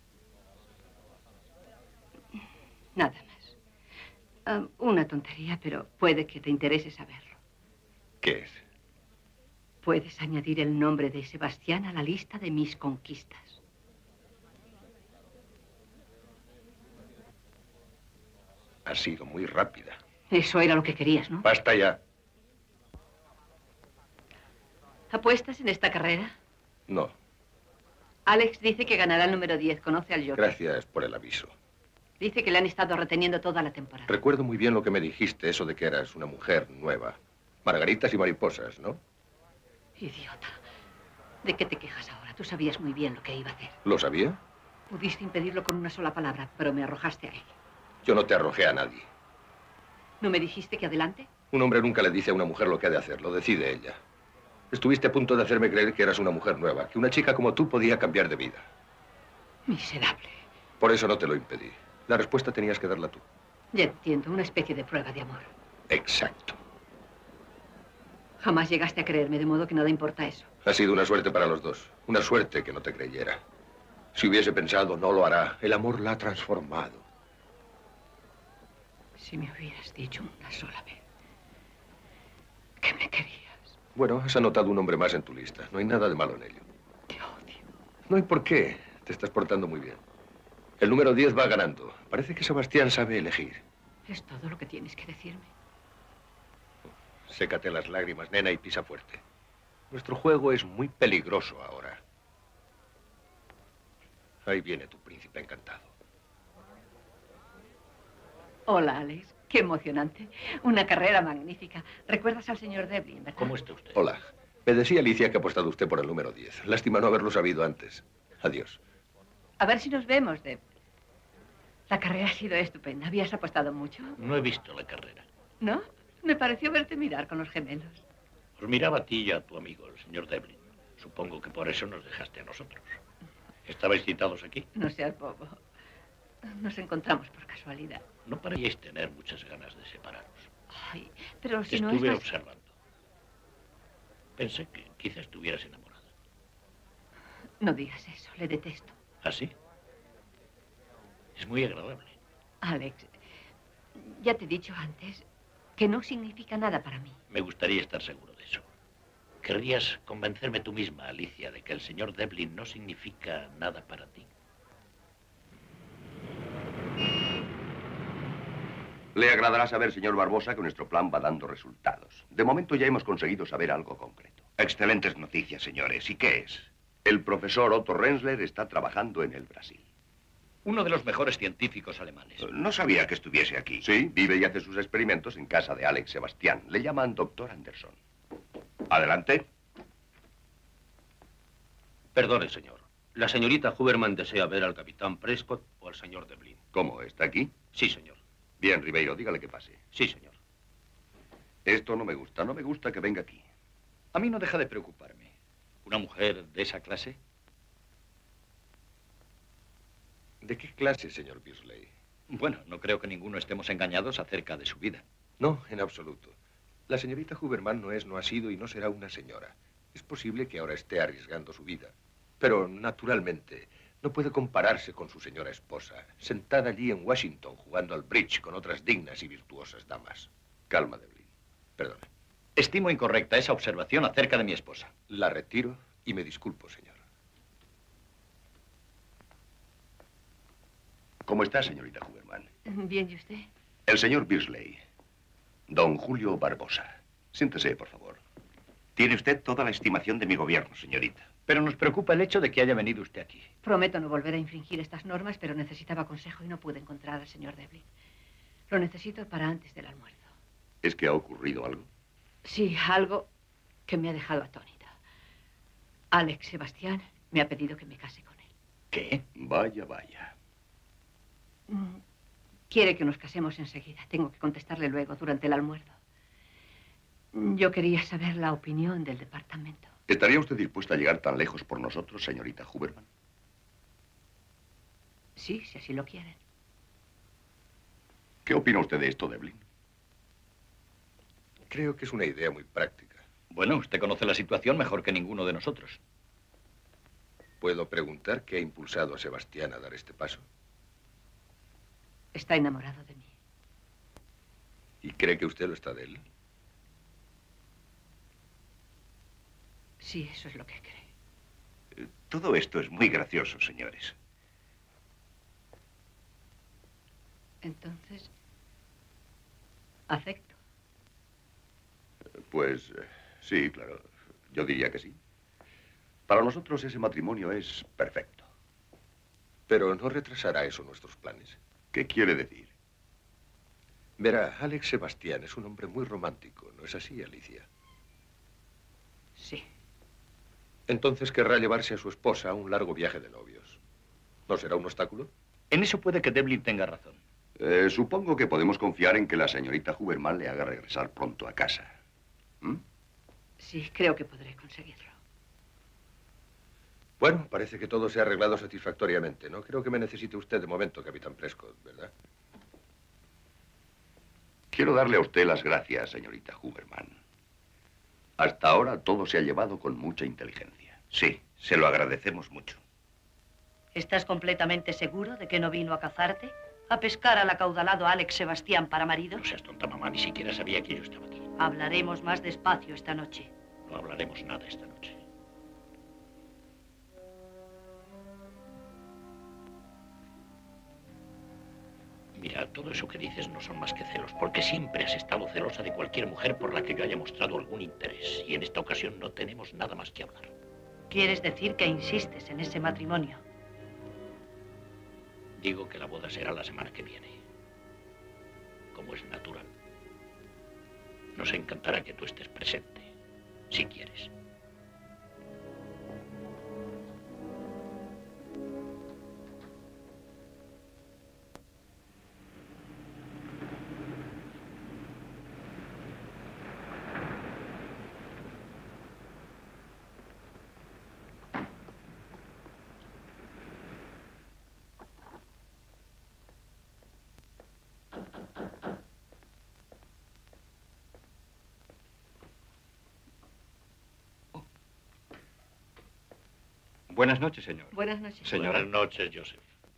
Nada más. Ah, una tontería, pero puede que te interese saberlo. ¿Qué es? Puedes añadir el nombre de Sebastián a la lista de mis conquistas. Ha sido muy rápida. Eso era lo que querías, ¿no? Basta ya. ¿Apuestas en esta carrera? No. Alex dice que ganará el número diez. Conoce al jockey. Gracias por el aviso. Dice que le han estado reteniendo toda la temporada. Recuerdo muy bien lo que me dijiste, eso de que eras una mujer nueva. Margaritas y mariposas, ¿no? Idiota. ¿De qué te quejas ahora? Tú sabías muy bien lo que iba a hacer. ¿Lo sabía? Pudiste impedirlo con una sola palabra, pero me arrojaste a él. Yo no te arrojé a nadie. ¿No me dijiste que adelante? Un hombre nunca le dice a una mujer lo que ha de hacer, lo decide ella. Estuviste a punto de hacerme creer que eras una mujer nueva, que una chica como tú podía cambiar de vida. Miserable. Por eso no te lo impedí. La respuesta tenías que darla tú. Ya entiendo, una especie de prueba de amor. Exacto. Jamás llegaste a creerme, de modo que nada importa eso. Ha sido una suerte para los dos. Una suerte que no te creyera. Si hubiese pensado, no lo hará. El amor la ha transformado. Si me hubieras dicho una sola vez que me querías. Bueno, has anotado un hombre más en tu lista. No hay nada de malo en ello. Te odio. No hay por qué. Te estás portando muy bien. El número diez va ganando. Parece que Sebastián sabe elegir. Es todo lo que tienes que decirme. Sécate las lágrimas, nena, y pisa fuerte. Nuestro juego es muy peligroso ahora. Ahí viene tu príncipe encantado. Hola, Alex. Qué emocionante. Una carrera magnífica. ¿Recuerdas al señor Devlin, verdad? ¿Cómo está usted? Hola. Me decía Alicia que ha apostado usted por el número diez. Lástima no haberlo sabido antes. Adiós. A ver si nos vemos, Deb. La carrera ha sido estupenda. ¿Habías apostado mucho? No he visto la carrera. ¿No? Me pareció verte mirar con los gemelos. Os miraba a ti y a tu amigo, el señor Devlin. Supongo que por eso nos dejaste a nosotros. ¿Estabais citados aquí? No seas bobo. Nos encontramos por casualidad. No parecíais tener muchas ganas de separaros. Ay, pero si Te no estuve estás... observando. Pensé que quizá estuvieras enamorada. No digas eso, le detesto. ¿Ah, sí? Es muy agradable. Alex, ya te he dicho antes que no significa nada para mí. Me gustaría estar seguro de eso. ¿Querrías convencerme tú misma, Alicia, de que el señor Devlin no significa nada para ti? Le agradará saber, señor Barbosa, que nuestro plan va dando resultados. De momento ya hemos conseguido saber algo concreto. Excelentes noticias, señores. ¿Y qué es? El profesor Otto Renzler está trabajando en el Brasil. Uno de los mejores científicos alemanes. No sabía que estuviese aquí. Sí, vive y hace sus experimentos en casa de Alex Sebastián. Le llaman doctor Anderson. Adelante. Perdone, señor. La señorita Huberman desea ver al capitán Prescott o al señor Devlin. ¿Cómo? ¿Está aquí? Sí, señor. Bien, Ribeiro, dígale que pase. Sí, señor. Esto no me gusta. No me gusta que venga aquí. A mí no deja de preocuparme. ¿Una mujer de esa clase? ¿De qué clase, señor Beasley? Bueno, no creo que ninguno estemos engañados acerca de su vida. No, en absoluto. La señorita Huberman no es, no ha sido y no será una señora. Es posible que ahora esté arriesgando su vida. Pero, naturalmente, no puede compararse con su señora esposa, sentada allí en Washington jugando al bridge con otras dignas y virtuosas damas. Calma, Devlin. Perdone. Estimo incorrecta esa observación acerca de mi esposa. La retiro y me disculpo, señor. ¿Cómo está, señorita Huberman? Bien, ¿y usted? El señor Beasley. Don Julio Barbosa. Siéntese, por favor. Tiene usted toda la estimación de mi gobierno, señorita. Pero nos preocupa el hecho de que haya venido usted aquí. Prometo no volver a infringir estas normas, pero necesitaba consejo y no pude encontrar al señor Devlin. Lo necesito para antes del almuerzo. ¿Es que ha ocurrido algo? Sí, algo que me ha dejado atónita. Alex Sebastián me ha pedido que me case con él. ¿Qué? Vaya, vaya. Mm, Quiere que nos casemos enseguida. Tengo que contestarle luego, durante el almuerzo. Mm, Yo quería saber la opinión del departamento. ¿Estaría usted dispuesta a llegar tan lejos por nosotros, señorita Huberman? Sí, si así lo quieren. ¿Qué opina usted de esto, Devlin? Creo que es una idea muy práctica. Bueno, usted conoce la situación mejor que ninguno de nosotros. ¿Puedo preguntar qué ha impulsado a Sebastián a dar este paso? Está enamorado de mí. ¿Y cree que usted lo está de él? Sí, eso es lo que cree. Todo esto es muy gracioso, señores. Entonces, acepto. Pues eh, sí, claro. Yo diría que sí. Para nosotros ese matrimonio es perfecto. Pero ¿no retrasará eso nuestros planes? ¿Qué quiere decir? Verá, Alex Sebastián es un hombre muy romántico, ¿no es así, Alicia? Sí. Entonces querrá llevarse a su esposa a un largo viaje de novios. ¿No será un obstáculo? En eso puede que Devlin tenga razón. Eh, supongo que podemos confiar en que la señorita Huberman le haga regresar pronto a casa. ¿Mm? Sí, creo que podré conseguirlo. Bueno, parece que todo se ha arreglado satisfactoriamente. No creo que me necesite usted de momento, capitán Prescott, ¿verdad? Quiero darle a usted las gracias, señorita Huberman. Hasta ahora todo se ha llevado con mucha inteligencia. Sí, se lo agradecemos mucho. ¿Estás completamente seguro de que no vino a cazarte? ¿A pescar al acaudalado Alex Sebastián para marido? No seas tonta, mamá. Ni siquiera sabía que yo estaba aquí. Hablaremos más despacio esta noche. No hablaremos nada esta noche. Mira, todo eso que dices no son más que celos, porque siempre has estado celosa de cualquier mujer por la que yo haya mostrado algún interés. Y en esta ocasión no tenemos nada más que hablar. ¿Quieres decir que insistes en ese matrimonio? Digo que la boda será la semana que viene. Como es natural. Nos encantará que tú estés presente, si quieres. Buenas noches, señor. Buenas noches. Señora. Buenas noches, Joseph.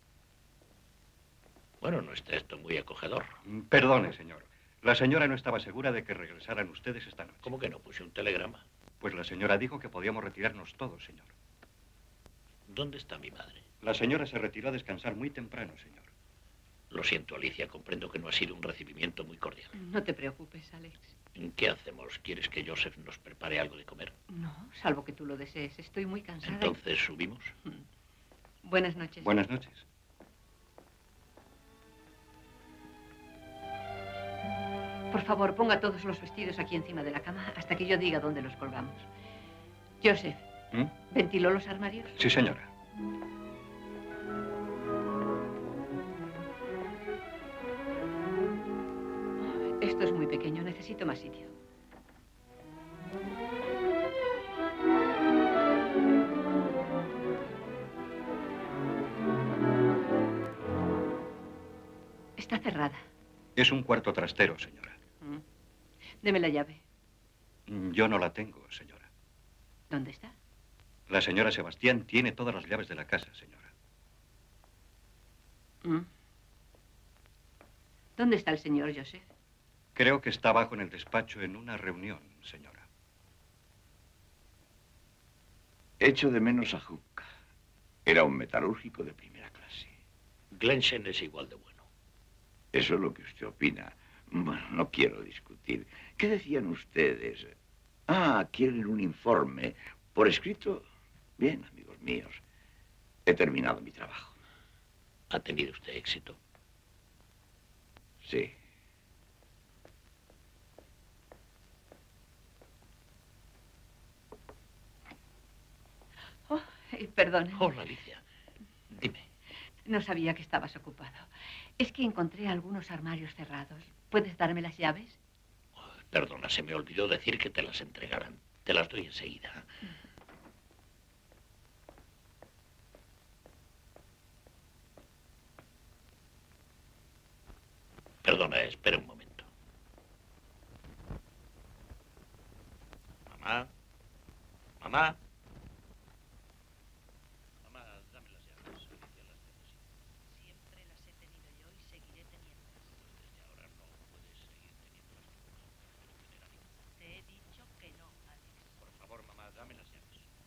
Bueno, no está esto muy acogedor. Perdone, señor. La señora no estaba segura de que regresaran ustedes esta noche. ¿Cómo que no? Puse un telegrama. Pues la señora dijo que podíamos retirarnos todos, señor. ¿Dónde está mi madre? La señora se retiró a descansar muy temprano, señor. Lo siento, Alicia. Comprendo que no ha sido un recibimiento muy cordial. No te preocupes, Alex. ¿Qué hacemos? ¿Quieres que Joseph nos prepare algo de comer? No, salvo que tú lo desees. Estoy muy cansada. y- Entonces, ¿subimos? Buenas noches. Buenas noches. Por favor, ponga todos los vestidos aquí encima de la cama hasta que yo diga dónde los colgamos. Joseph, ¿Mm? ¿ventiló los armarios? Sí, señora. Esto es muy pequeño, necesito más sitio. Está cerrada. Es un cuarto trastero, señora. Mm. Deme la llave. Yo no la tengo, señora. ¿Dónde está? La señora Sebastián tiene todas las llaves de la casa, señora. Mm. ¿Dónde está el señor Joseph? Creo que está abajo en el despacho en una reunión, señora. Echo de menos a Hook. Era un metalúrgico de primera clase. Glenchen es igual de bueno. Eso es lo que usted opina. Bueno, no quiero discutir. ¿Qué decían ustedes? Ah, quieren un informe. ¿Por escrito? Bien, amigos míos. He terminado mi trabajo. ¿Ha tenido usted éxito? Sí. Oh, eh, perdona. Hola, Alicia. Dime. No sabía que estabas ocupado. Es que encontré algunos armarios cerrados. ¿Puedes darme las llaves? Perdona, se me olvidó decir que te las entregaran. Te las doy enseguida. Perdona, espera un momento. Mamá. Mamá. Mamá, dame las llaves. Alicia las necesita. Siempre las he tenido yo y seguiré teniéndolas. Desde ahora no puedes seguir teniéndolas tú. Quiero tener a Alicia. Te he dicho que no, Alex. Por favor, mamá, dame las llaves.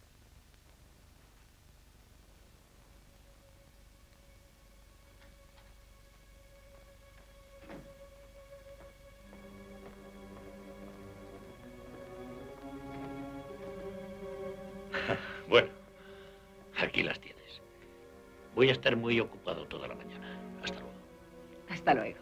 Bueno, aquí las tienes. Voy a estar muy ocupado toda la mañana. Hasta luego. Hasta luego.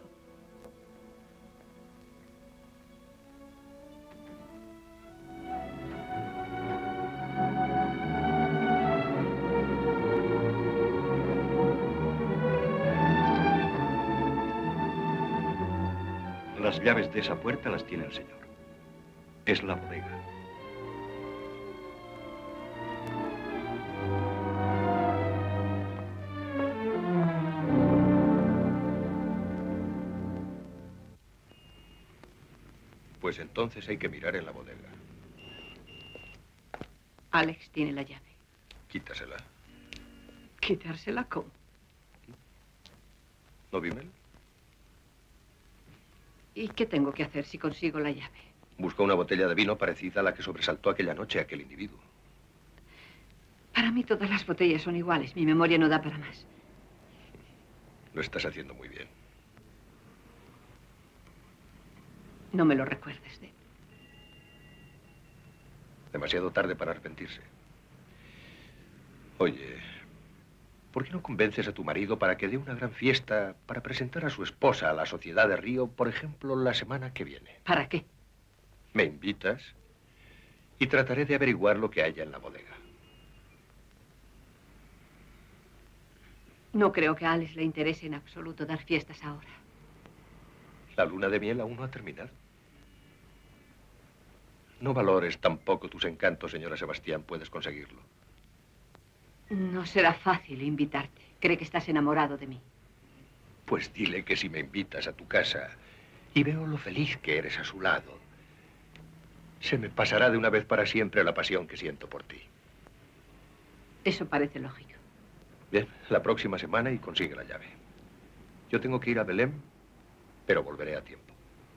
Las llaves de esa puerta las tiene el señor. Es la bodega. Pues entonces hay que mirar en la bodega. Alex tiene la llave. Quítasela. ¿Quitársela cómo? ¿No, Bimmel? ¿Y qué tengo que hacer si consigo la llave? Busca una botella de vino parecida a la que sobresaltó aquella noche a aquel individuo. Para mí todas las botellas son iguales. Mi memoria no da para más. Lo estás haciendo muy bien. No me lo recuerdes, de. Demasiado tarde para arrepentirse. Oye, ¿por qué no convences a tu marido para que dé una gran fiesta para presentar a su esposa a la sociedad de Río, por ejemplo, la semana que viene? ¿Para qué? Me invitas y trataré de averiguar lo que haya en la bodega. No creo que a Alex le interese en absoluto dar fiestas ahora. La luna de miel aún no ha terminado. No valores tampoco tus encantos, señora Sebastián. Puedes conseguirlo. No será fácil invitarte. Cree que estás enamorado de mí. Pues dile que si me invitas a tu casa y veo lo feliz que eres a su lado, se me pasará de una vez para siempre la pasión que siento por ti. Eso parece lógico. Bien, la próxima semana y consigue la llave. Yo tengo que ir a Belém, pero volveré a tiempo.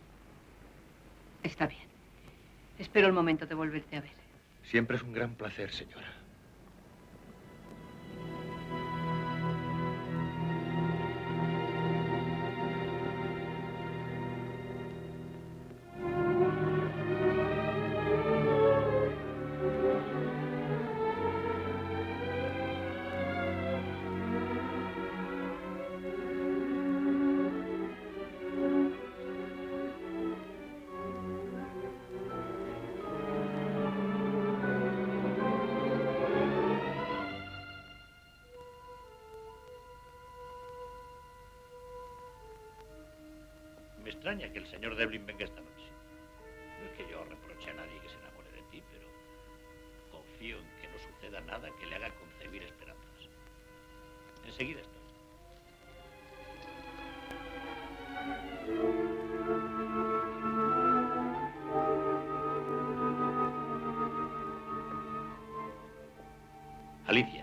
Está bien. Espero el momento de volverte a ver. Siempre es un gran placer, señora. Me extraña que el señor Devlin venga esta noche. No es que yo reproche a nadie que se enamore de ti, pero confío en que no suceda nada que le haga concebir esperanzas. Enseguida estoy. Alicia.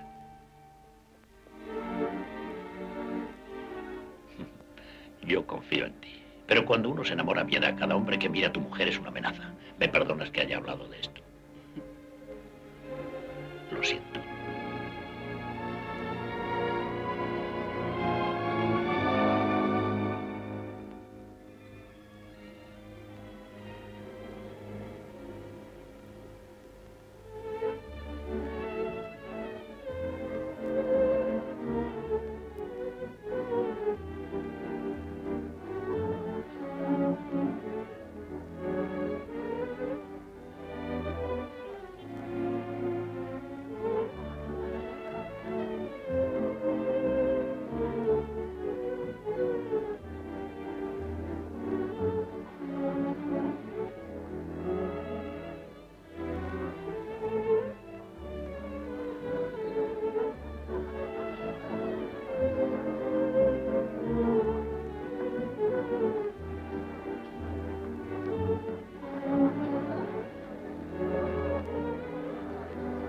Yo confío en ti. Pero cuando uno se enamora bien, a cada hombre que mira a tu mujer es una amenaza. ¿Me perdonas que haya hablado de esto? Lo siento.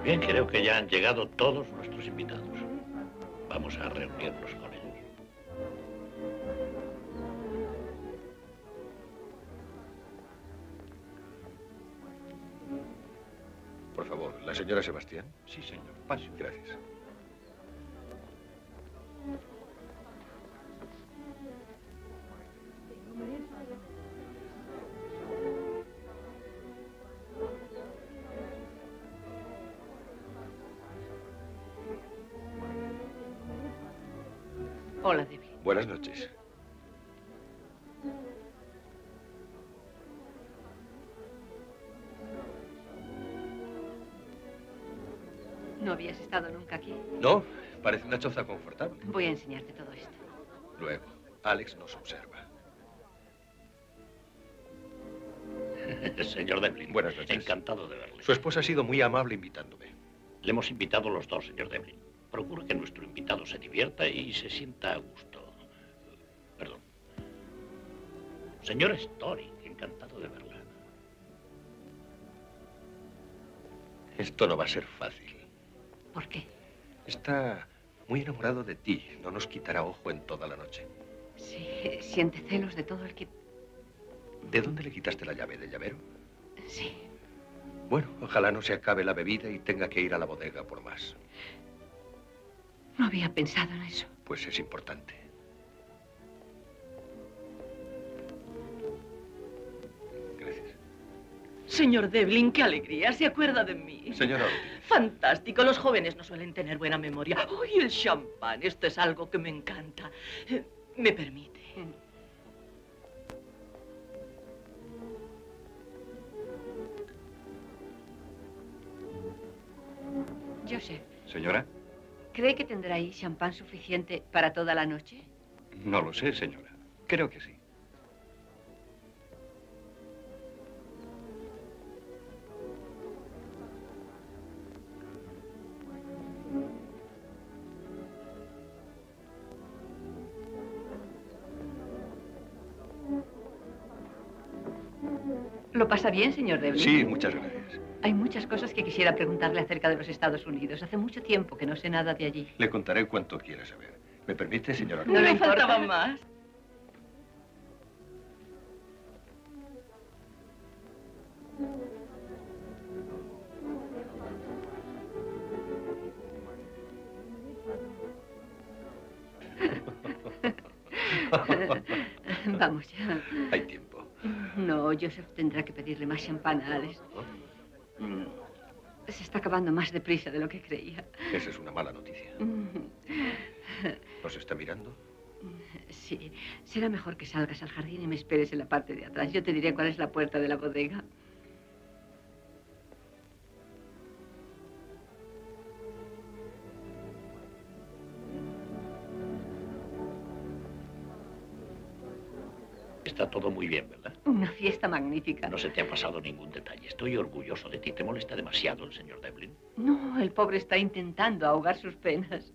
Bien, creo que ya han llegado todos nuestros invitados. Vamos a reunirnos con ellos. Por favor, ¿la señora Sebastián? Sí, señor. Pase. Gracias. Hola, Devlin. Buenas noches. ¿No habías estado nunca aquí? No, parece una choza confortable. Voy a enseñarte todo esto. Luego, Alex nos observa. Señor Devlin. Buenas noches. Encantado de verle. Su esposa ha sido muy amable invitándome. Le hemos invitado los dos, señor Devlin. Procura que nuestro invitado se divierta y se sienta a gusto. Perdón. Señor Story, encantado de verla. Esto no va a ser fácil. ¿Por qué? Está muy enamorado de ti. No nos quitará ojo en toda la noche. Sí, siente celos de todo el que... ¿De dónde le quitaste la llave? ¿Del llavero? Sí. Bueno, ojalá no se acabe la bebida y tenga que ir a la bodega por más. No había pensado en eso. Pues es importante. Gracias. Señor Devlin, qué alegría. Se acuerda de mí. Señora Ortiz. Fantástico. Los jóvenes no suelen tener buena memoria. ¡Ay, el champán! Esto es algo que me encanta. Eh, ¿Me permite? Joseph, Señora, ¿cree que tendrá ahí champán suficiente para toda la noche? no lo sé, señora. Creo que sí. ¿Lo pasa bien, señor Devlin? Sí, muchas gracias. Hay muchas cosas que quisiera preguntarle acerca de los Estados Unidos. Hace mucho tiempo que no sé nada de allí. Le contaré cuanto quiera saber. ¿Me permite, señora Ortiz? No le faltaba más. Vamos ya. Hay tiempo. No, Joseph tendrá que pedirle más champán a Alex. Mm, Se está acabando más deprisa de lo que creía. Esa es una mala noticia. ¿Nos está mirando? Sí, será mejor que salgas al jardín y me esperes en la parte de atrás. Yo te diré cuál es la puerta de la bodega. Está todo muy bien, ¿verdad? Una fiesta magnífica. No se te ha pasado ningún detalle. Estoy orgulloso de ti. ¿Te molesta demasiado el señor Devlin? No, el pobre está intentando ahogar sus penas.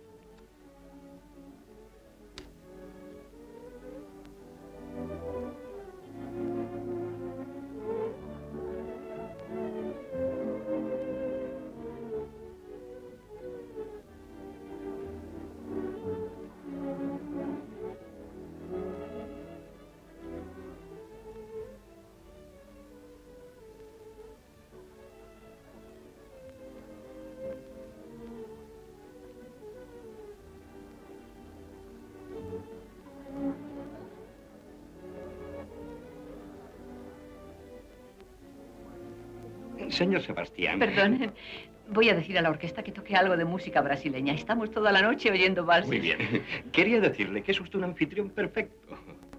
Señor Sebastián. Perdonen, voy a decir a la orquesta que toque algo de música brasileña. Estamos toda la noche oyendo valses. Muy bien. Quería decirle que es usted un anfitrión perfecto.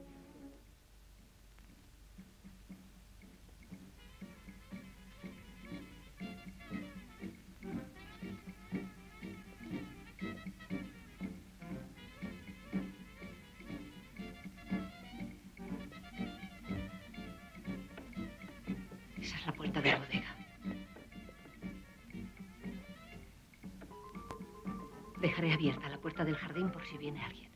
Esa es la puerta de la bodega. Dejaré abierta la puerta del jardín por si viene alguien.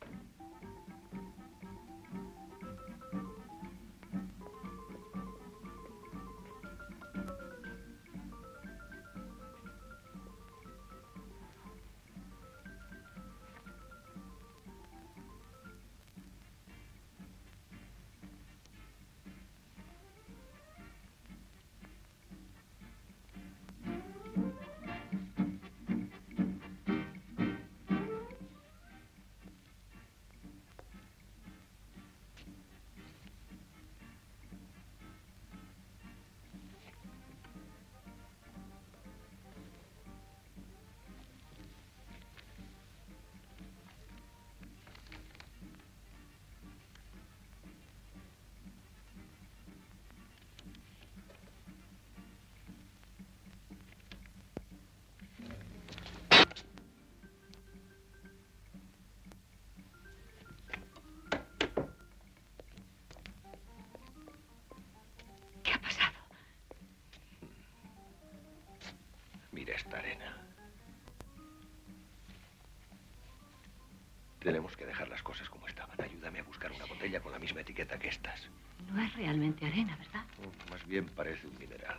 Tenemos que dejar las cosas como estaban. Ayúdame a buscar una botella con la misma etiqueta que estas. No es realmente arena, ¿verdad? Oh, más bien parece un mineral.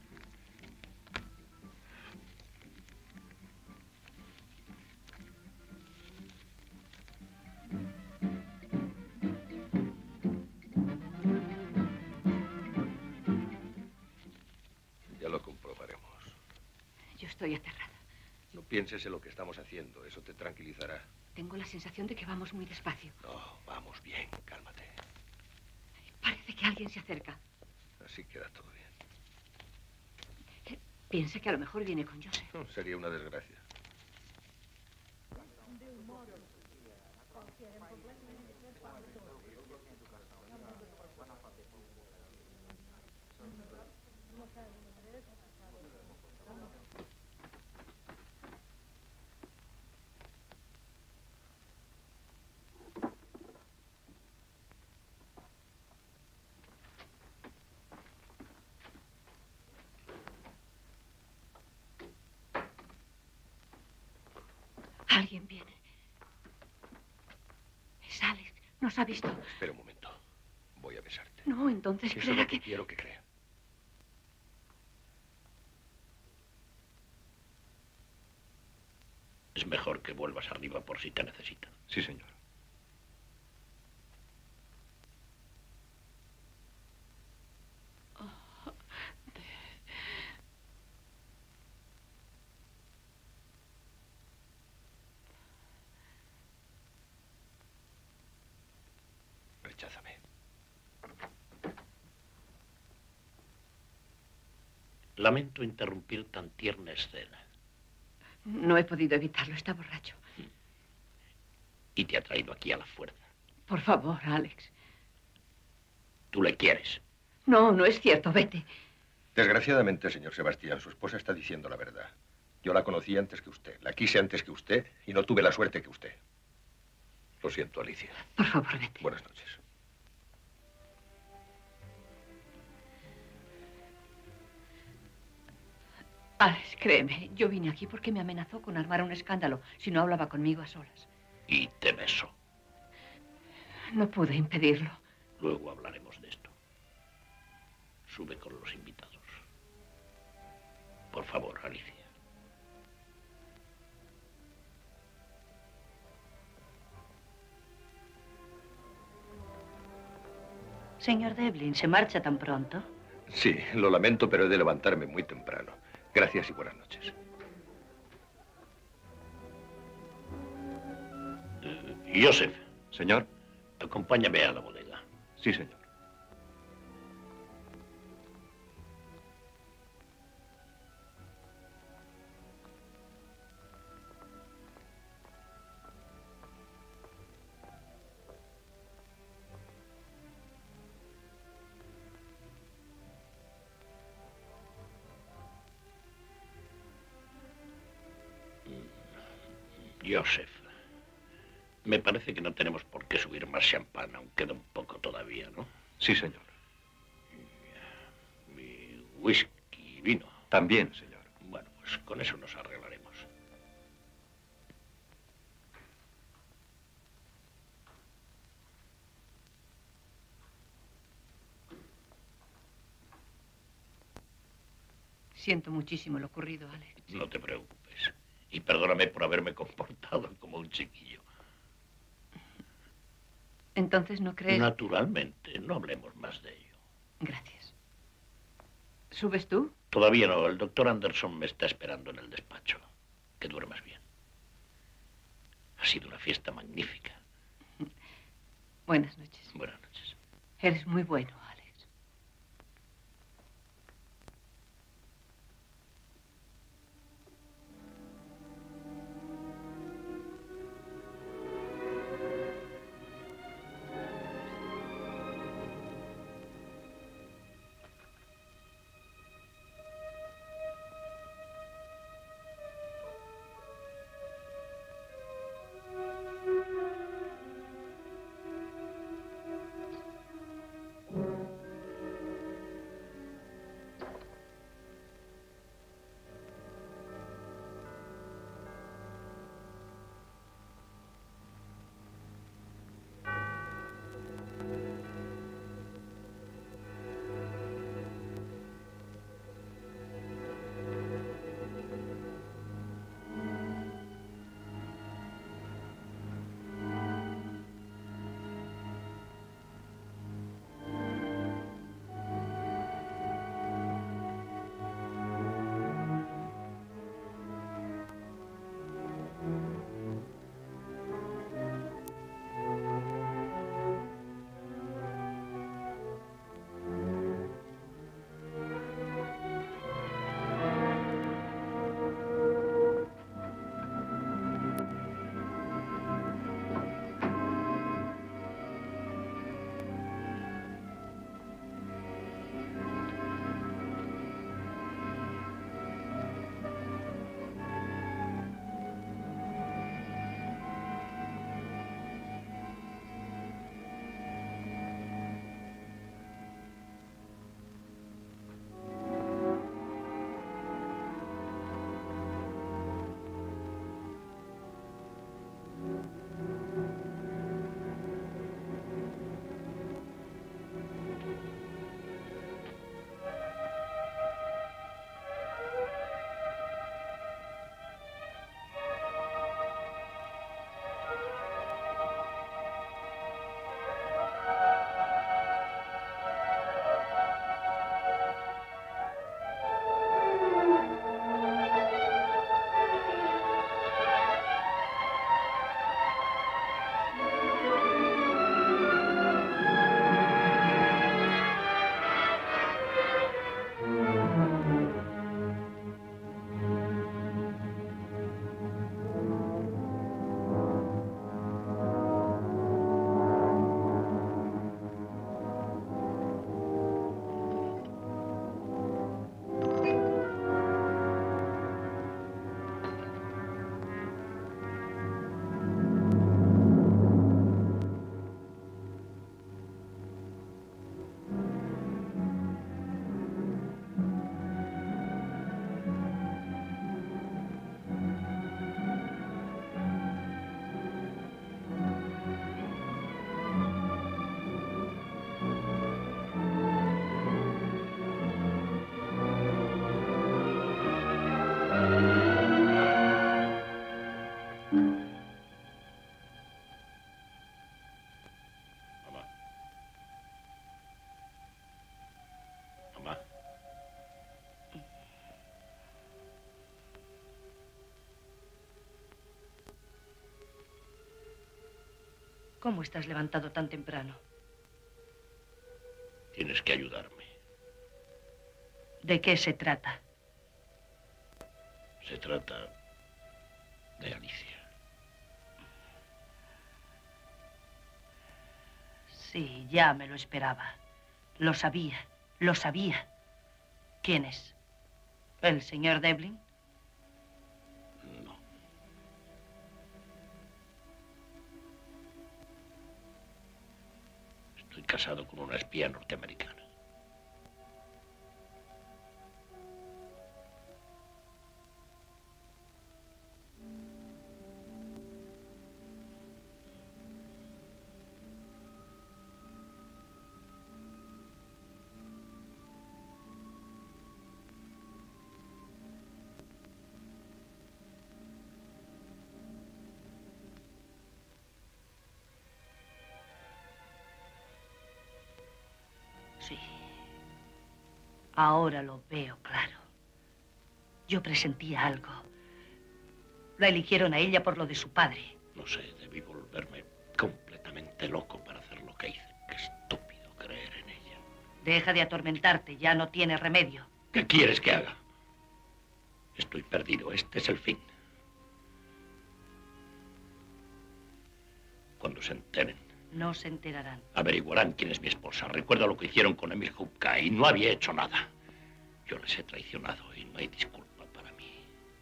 Ya lo comprobaremos. Yo estoy aterrada. No pienses en lo que estamos haciendo. Eso te tranquilizará. Tengo la sensación de que vamos muy despacio. No, vamos bien. Cálmate. Parece que alguien se acerca. Así queda todo bien. Piensa que a lo mejor viene con Joseph. No, sería una desgracia. Alguien viene. Es Alex. Nos ha visto. Espera un momento. Voy a besarte. No, entonces Eso es creerá lo que que... quiero que crea. Es mejor que vuelvas arriba por si te necesitan. Sí, señor. Recházame. Lamento interrumpir tan tierna escena. No he podido evitarlo. Está borracho. Y te ha traído aquí a la fuerza. Por favor, Alex. Tú le quieres. No, no es cierto. Vete. Desgraciadamente, señor Sebastián, su esposa está diciendo la verdad. Yo la conocí antes que usted, la quise antes que usted y no tuve la suerte que usted. Lo siento, Alicia. Por favor, vete. Buenas noches. Alex, créeme, yo vine aquí porque me amenazó con armar un escándalo si no hablaba conmigo a solas. Y te besó. No pude impedirlo. Luego hablaremos de esto. Sube con los invitados. Por favor, Alicia. Señor Devlin, ¿se marcha tan pronto? Sí, lo lamento, pero he de levantarme muy temprano. Gracias y buenas noches. Eh, Joseph. Señor. Acompáñame a la bodega. Sí, señor. Joseph, me parece que no tenemos por qué subir más champán, aún queda un poco todavía, ¿no? Sí, señor. Y whisky, vino. También, señor. Bueno, pues con eso nos arreglaremos. Siento muchísimo lo ocurrido, Alex. No te preocupes. Y perdóname por haberme comportado como un chiquillo. Entonces, ¿no crees...? Naturalmente, no hablemos más de ello. Gracias. ¿Subes tú? Todavía no. El doctor Anderson me está esperando en el despacho. Que duermas bien. Ha sido una fiesta magnífica. Buenas noches. Buenas noches. Eres muy bueno, Alex. Thank you. ¿Cómo estás levantado tan temprano? Tienes que ayudarme. ¿De qué se trata? Se trata de Alicia. Sí, ya me lo esperaba. Lo sabía, lo sabía. ¿Quién es? ¿El señor Devlin? No. Estoy casado con una espía norteamericana. Sí. Ahora lo veo claro. Yo presentía algo. La eligieron a ella por lo de su padre. No sé, debí volverme completamente loco para hacer lo que hice. Qué estúpido creer en ella. Deja de atormentarte, ya no tiene remedio. ¿Qué quieres que haga? Estoy perdido, este es el fin. Cuando se enteren, No se enterarán. averiguarán quién es mi esposa. Recuerda lo que hicieron con Emil Hupka y no había hecho nada. Yo les he traicionado y no hay disculpa para mí.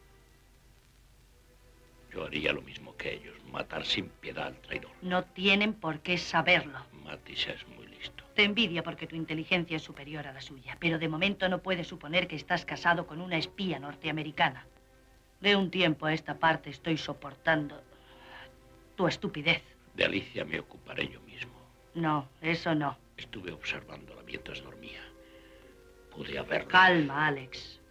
Yo haría lo mismo que ellos, matar sin piedad al traidor. No tienen por qué saberlo. Mattis es muy listo. Te envidia porque tu inteligencia es superior a la suya, pero de momento no puedes suponer que estás casado con una espía norteamericana. De un tiempo a esta parte estoy soportando tu estupidez. De Alicia me ocuparé yo mismo. No, eso no. Estuve observándola mientras dormía. Pude haberla... Calma, Alex.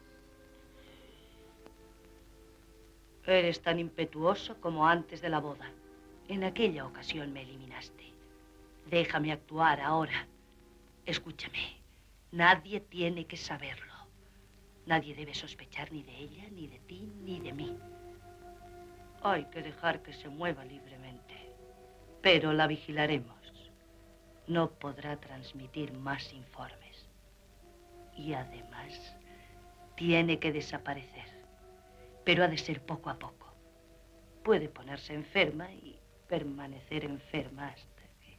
Eres tan impetuoso como antes de la boda. En aquella ocasión me eliminaste. Déjame actuar ahora. Escúchame. Nadie tiene que saberlo. Nadie debe sospechar ni de ella, ni de ti, ni de mí. Hay que dejar que se mueva libremente. Pero la vigilaremos. No podrá transmitir más informes. Y además, tiene que desaparecer. Pero ha de ser poco a poco. Puede ponerse enferma y permanecer enferma hasta que...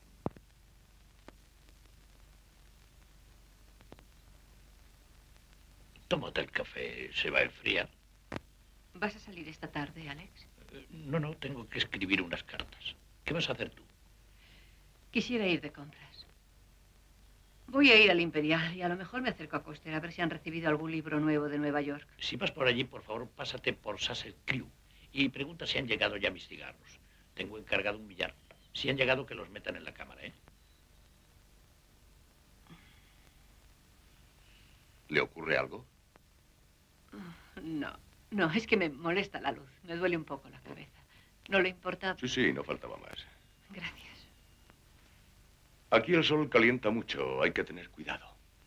Tómate el café, se va a enfriar. ¿Vas a salir esta tarde, Alex? Eh, No, no, tengo que escribir unas cartas. ¿Qué vas a hacer tú? Quisiera ir de compras. Voy a ir al Imperial y a lo mejor me acerco a Coster a ver si han recibido algún libro nuevo de Nueva York. Si vas por allí, por favor, pásate por Sussex Crew y pregunta si han llegado ya mis cigarros. Tengo encargado un billar. Si han llegado, que los metan en la cámara, ¿eh? ¿Le ocurre algo? No, no, es que me molesta la luz. Me duele un poco la cabeza. ¿No le importa? Sí, sí, no faltaba más. Gracias. Aquí el sol calienta mucho, hay que tener cuidado.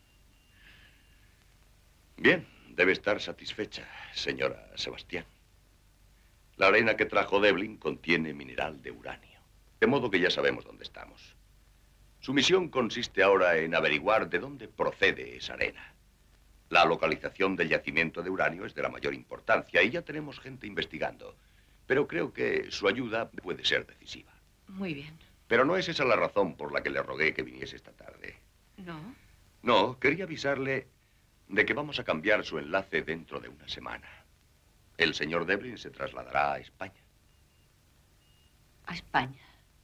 Bien, debe estar satisfecha, señora Sebastián. La arena que trajo Devlin contiene mineral de uranio, de modo que ya sabemos dónde estamos. Su misión consiste ahora en averiguar de dónde procede esa arena. La localización del yacimiento de uranio es de la mayor importancia y ya tenemos gente investigando, pero creo que su ayuda puede ser decisiva. Muy bien. Pero no es esa la razón por la que le rogué que viniese esta tarde. ¿No? No, quería avisarle de que vamos a cambiar su enlace dentro de una semana. El señor Devlin se trasladará a España. ¿A España?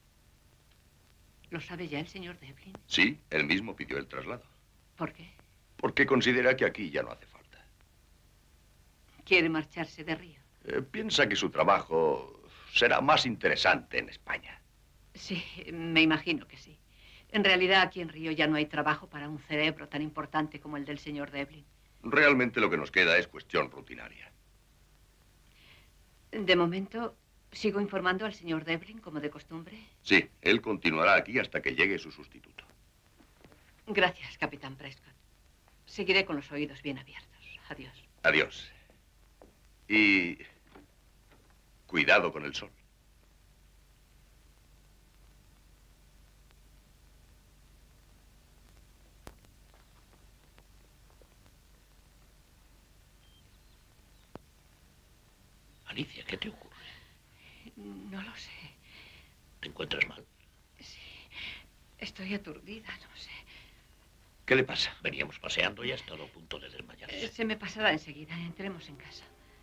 ¿Lo sabe ya el señor Devlin? Sí, él mismo pidió el traslado. ¿Por qué? Porque considera que aquí ya no hace falta. ¿Quiere marcharse de Río? Eh, piensa que su trabajo será más interesante en España. Sí, me imagino que sí. En realidad, aquí en Río ya no hay trabajo para un cerebro tan importante como el del señor Devlin. Realmente lo que nos queda es cuestión rutinaria. De momento, ¿sigo informando al señor Devlin como de costumbre? Sí, él continuará aquí hasta que llegue su sustituto. Gracias, capitán Prescott. Seguiré con los oídos bien abiertos. Adiós. Adiós. Y cuidado con el sol. Alicia, ¿qué te ocurre? No lo sé. ¿Te encuentras mal? Sí, estoy aturdida, no sé. ¿Qué le pasa? Veníamos paseando y ha estado a punto de desmayarse. Eh, Se me pasará enseguida. Entremos en casa.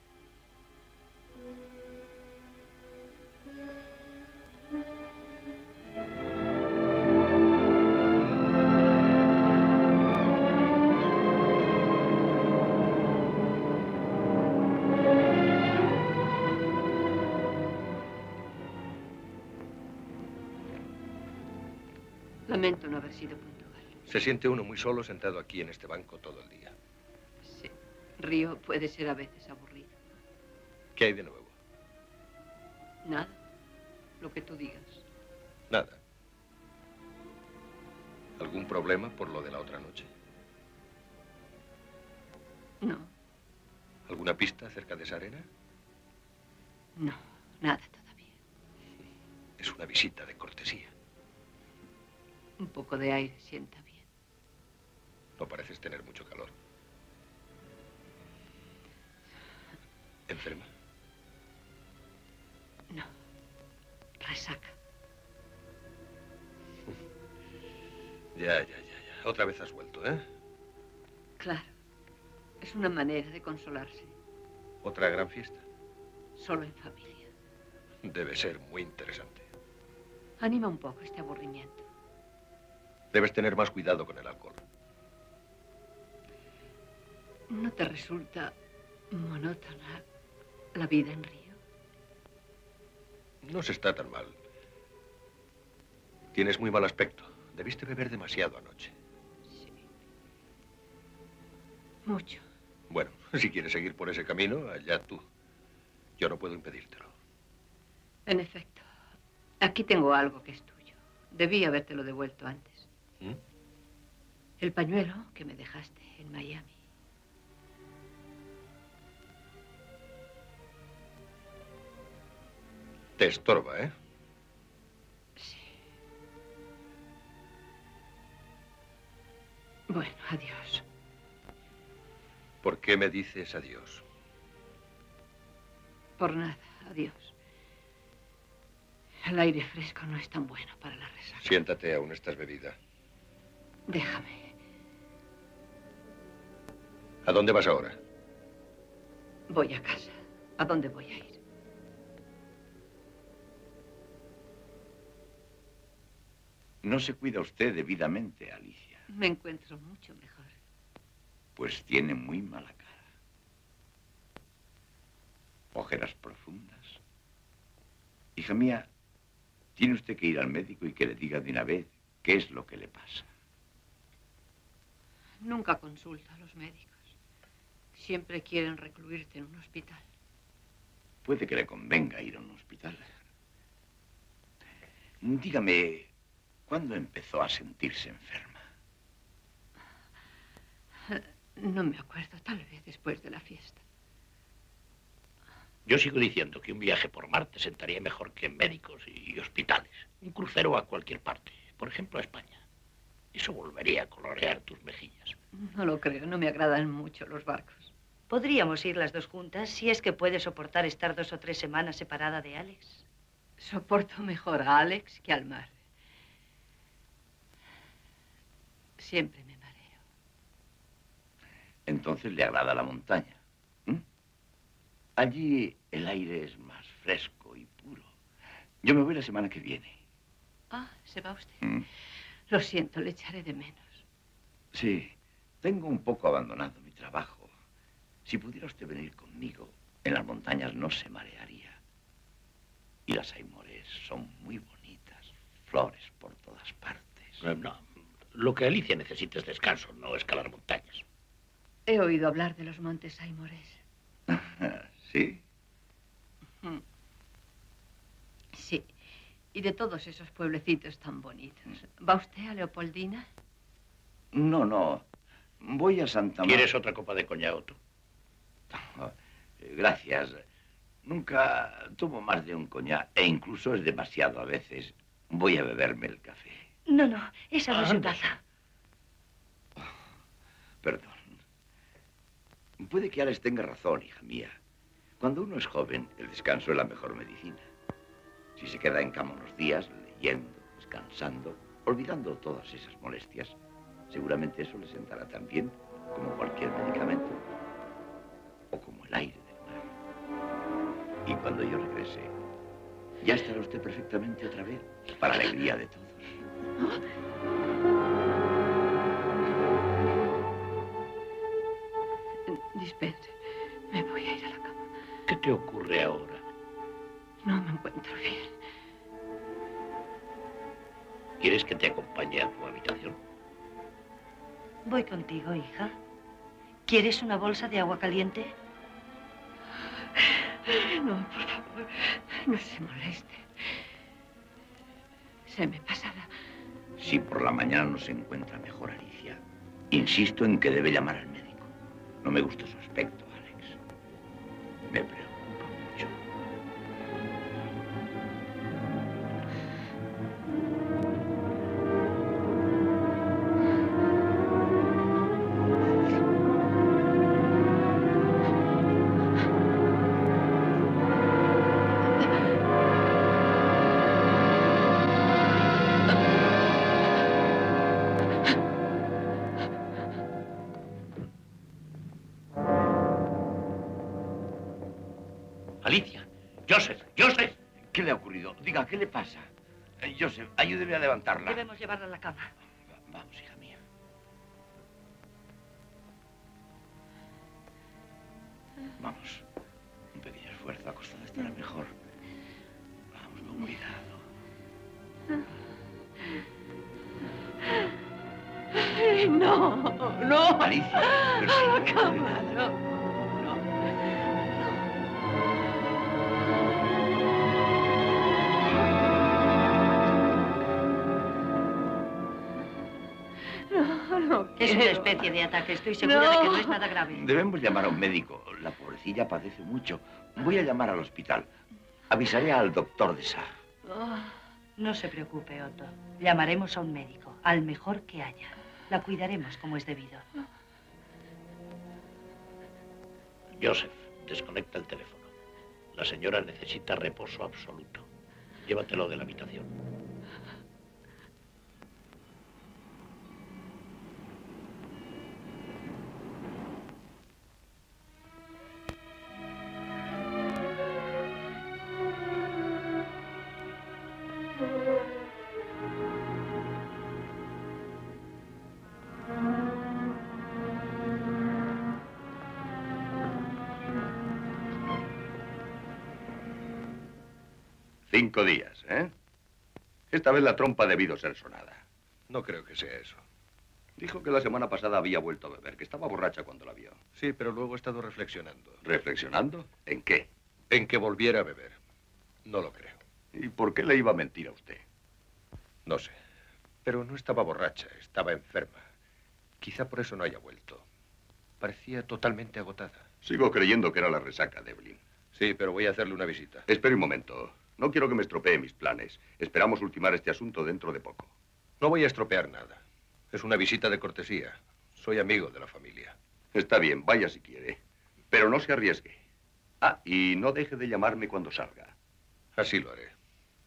Lamento no haber sido puntual. Se siente uno muy solo sentado aquí en este banco todo el día. Sí, Río puede ser a veces aburrido. ¿Qué hay de nuevo? Nada, lo que tú digas. Nada. ¿Algún problema por lo de la otra noche? No, ¿Alguna pista acerca de esa arena? no, nada todavía. Es una visita de cortesía. Un poco de aire sienta bien. No pareces tener mucho calor. ¿Enferma? No, resaca. Ya, ya, ya, ya. Otra vez has vuelto, ¿eh? Claro, es una manera de consolarse. ¿Otra gran fiesta? Solo en familia. Debe ser muy interesante. Anima un poco este aburrimiento. Debes tener más cuidado con el alcohol. ¿No te resulta monótona la vida en Río? No se está tan mal. Tienes muy mal aspecto. Debiste beber demasiado anoche. Mucho. Bueno, si quieres seguir por ese camino, allá tú. Yo no puedo impedírtelo. En efecto, aquí tengo algo que es tuyo. Debí habértelo devuelto antes. ¿Mm? El pañuelo que me dejaste en Miami. Te estorba, ¿eh? Sí. Bueno, adiós. ¿Por qué me dices adiós? Por nada, adiós. El aire fresco no es tan bueno para la resaca. Siéntate, aún estás bebida. Déjame. ¿A dónde vas ahora? Voy a casa. ¿A dónde voy a ir? No se cuida usted debidamente, Alicia. Me encuentro mucho mejor. Pues tiene muy mala cara. Ojeras profundas. Hija mía, tiene usted que ir al médico y que le diga de una vez qué es lo que le pasa. Nunca consulto a los médicos. Siempre quieren recluirte en un hospital. Puede que le convenga ir a un hospital. Dígame, ¿cuándo empezó a sentirse enferma? No me acuerdo, tal vez después de la fiesta. Yo sigo diciendo que un viaje por Marte sentaría mejor que médicos y hospitales. Un crucero a cualquier parte, por ejemplo a España. Eso volvería a colorear tus mejillas. No lo creo, no me agradan mucho los barcos. Podríamos ir las dos juntas si es que puede soportar estar dos o tres semanas separada de Alex. Soporto mejor a Alex que al mar. Siempre me mareo. Entonces le agrada la montaña. ¿Mm? Allí el aire es más fresco y puro. Yo me voy la semana que viene. Ah, ¿se va usted? ¿Mm? Lo siento, le echaré de menos. Sí, tengo un poco abandonado mi trabajo. Si pudiera usted venir conmigo, en las montañas no se marearía. Y las Aimores son muy bonitas, flores por todas partes. No, no, lo que Alicia necesita es descanso, no escalar montañas. He oído hablar de los montes Aimores. ¿Sí? Sí, y de todos esos pueblecitos tan bonitos. ¿Va usted a Leopoldina? No, no. Voy a Santa Marta. ¿Quieres otra copa de coñac, tú? Gracias. Nunca tomo más de un coñac, e incluso es demasiado a veces. Voy a beberme el café. No, no, esa no Ah, se anda. pasa. Perdón. Puede que Alex tenga razón, hija mía. Cuando uno es joven, el descanso es la mejor medicina. Si se queda en cama unos días, leyendo, descansando, olvidando todas esas molestias, seguramente eso le sentará tan bien como cualquier medicamento o como el aire del mar. Y cuando yo regrese, ya estará usted perfectamente otra vez, para alegría de todos. Dispense, me voy a ir a la cama. ¿Qué te ocurre ahora? No me encuentro bien. ¿Quieres que te acompañe a tu habitación? Voy contigo, hija. ¿Quieres una bolsa de agua caliente? No, por favor, no se moleste. Se me pasará. Si por la mañana no se encuentra mejor, Alicia, insisto en que debe llamar al médico. No me gusta su aspecto, Alex. Me preocupa mucho. Alicia, Joseph, Joseph. ¿Qué le ha ocurrido? Diga, ¿qué le pasa? Eh, Joseph, ayúdeme a levantarla. Debemos llevarla a la cama. Vamos, hija mía. Vamos. Un pequeño esfuerzo acostado estará mejor. Vamos, con cuidado. Ay, no, no. Alicia, pero si no me ocurre nada. No. No, no Es una quiero. especie de ataque. Estoy segura No. de que no es nada grave. Debemos llamar a un médico. La pobrecilla padece mucho. Voy a llamar al hospital. Avisaré al doctor de Sa. Oh, no se preocupe, Otto. Llamaremos a un médico, al mejor que haya. La cuidaremos como es debido. Joseph, desconecta el teléfono. La señora necesita reposo absoluto. Llévatelo de la habitación. Cinco días, ¿eh? Esta vez la trompa ha debido ser sonada. No creo que sea eso. Dijo que la semana pasada había vuelto a beber, que estaba borracha cuando la vio. Sí, pero luego he estado reflexionando. ¿Reflexionando? ¿En qué? En que volviera a beber. No lo creo. ¿Y por qué le iba a mentir a usted? No sé. Pero no estaba borracha, estaba enferma. Quizá por eso no haya vuelto. Parecía totalmente agotada. Sigo creyendo que era la resaca, Devlin. Sí, pero voy a hacerle una visita. Espere un momento. No quiero que me estropee mis planes. Esperamos ultimar este asunto dentro de poco. No voy a estropear nada. Es una visita de cortesía. Soy amigo de la familia. Está bien, vaya si quiere. Pero no se arriesgue. Ah, y no deje de llamarme cuando salga. Así lo haré.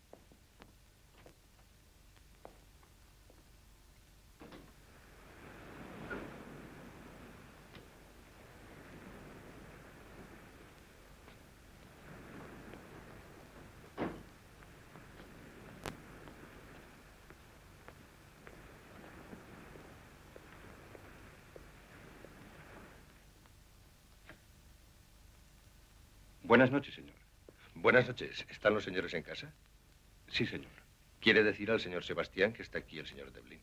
Buenas noches, señor. Buenas noches. ¿Están los señores en casa? Sí, señor. ¿Quiere decir al señor Sebastián que está aquí el señor Devlin?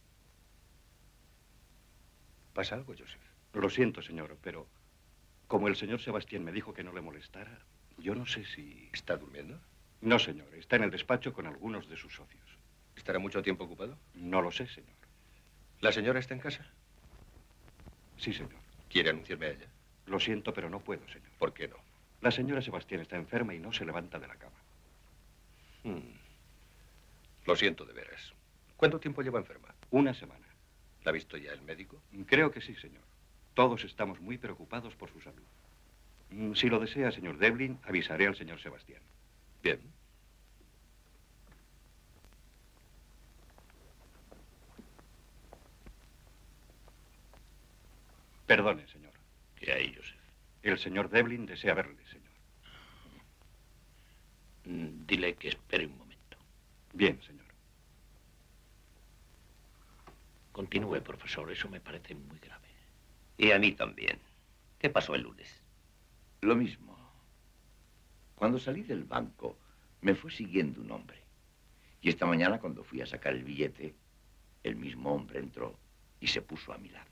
¿Pasa algo, Joseph? Lo siento, señor, pero como el señor Sebastián me dijo que no le molestara, yo no sé si... ¿Está durmiendo? No, señor. Está en el despacho con algunos de sus socios. ¿Estará mucho tiempo ocupado? No lo sé, señor. ¿La señora está en casa? Sí, señor. ¿Quiere anunciarme a ella? Lo siento, pero no puedo, señor. ¿Por qué no? La señora Sebastián está enferma y no se levanta de la cama. Hmm. Lo siento de veras. ¿Cuánto tiempo lleva enferma? Una semana. ¿La ha visto ya el médico? Creo que sí, señor. Todos estamos muy preocupados por su salud. Mm, Si lo desea, señor Devlin, avisaré al señor Sebastián. Bien. Perdone, señor. ¿Qué hay, Joseph? El señor Devlin desea verle, señor. Mm, Dile que espere un momento. Bien, señor. Continúe, profesor. Eso me parece muy grave. Y a mí también. ¿Qué pasó el lunes? Lo mismo. Cuando salí del banco, me fue siguiendo un hombre. Y esta mañana, cuando fui a sacar el billete, el mismo hombre entró y se puso a mi lado.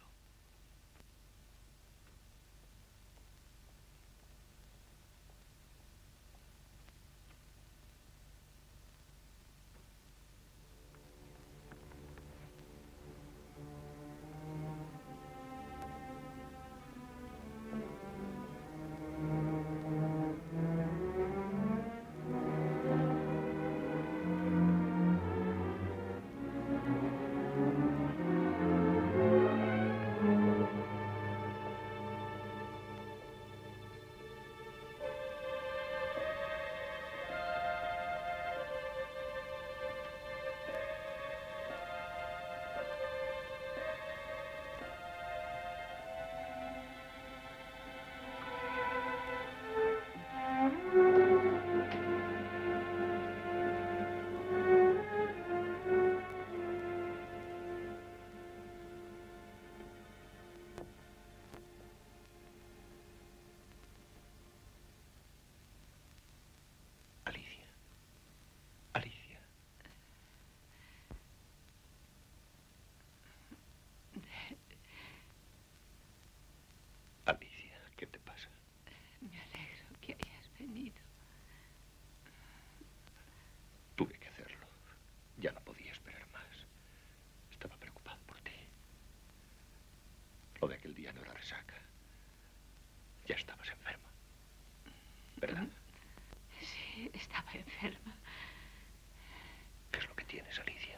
resaca. Ya estabas enferma, ¿verdad? Sí, estaba enferma. ¿Qué es lo que tienes, Alicia?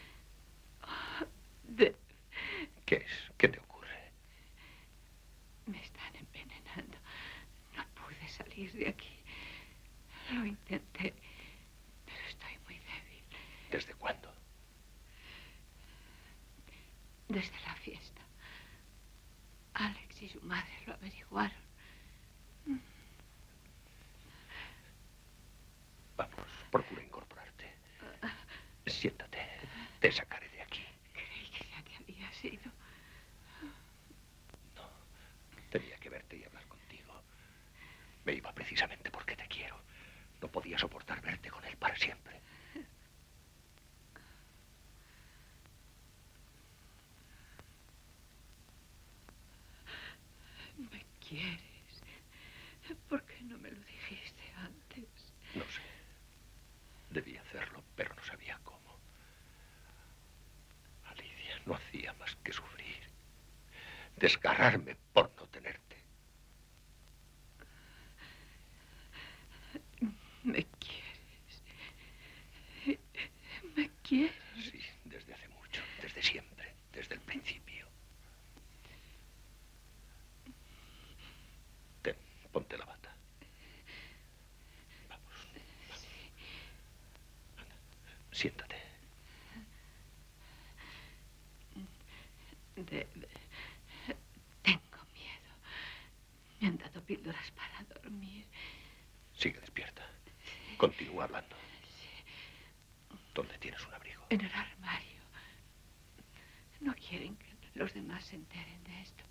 De... ¿Qué es? ¿Qué te ocurre? Me están envenenando. No pude salir de aquí. Lo intenté, pero estoy muy débil. ¿Desde cuándo? Desde la fiesta. Alex y su madre lo averiguaron. Vamos, procura incorporarte. Siéntate. Te sacaré de aquí. Creí que ya te había sido. No. Tenía que verte y hablar contigo. Me iba precisamente porque te quiero. No podía soportar verte con él para siempre. ¿Me quieres? ¿Por qué no me lo dijiste antes? No sé. Debí hacerlo, pero no sabía cómo. Alicia, no hacía más que sufrir. Desgarrarme por no tenerte. ¿Me quieres? ¿Me quieres? Sí, desde hace mucho, desde siempre, desde el principio. Ten, ponte la bata. Vamos. Vamos. Anda, siéntate. De, de- Tengo miedo. Me han dado píldoras para dormir. Sigue despierta. Continúa hablando. ¿Dónde tienes un abrigo? En el armario. No quieren que los demás se enteren de esto.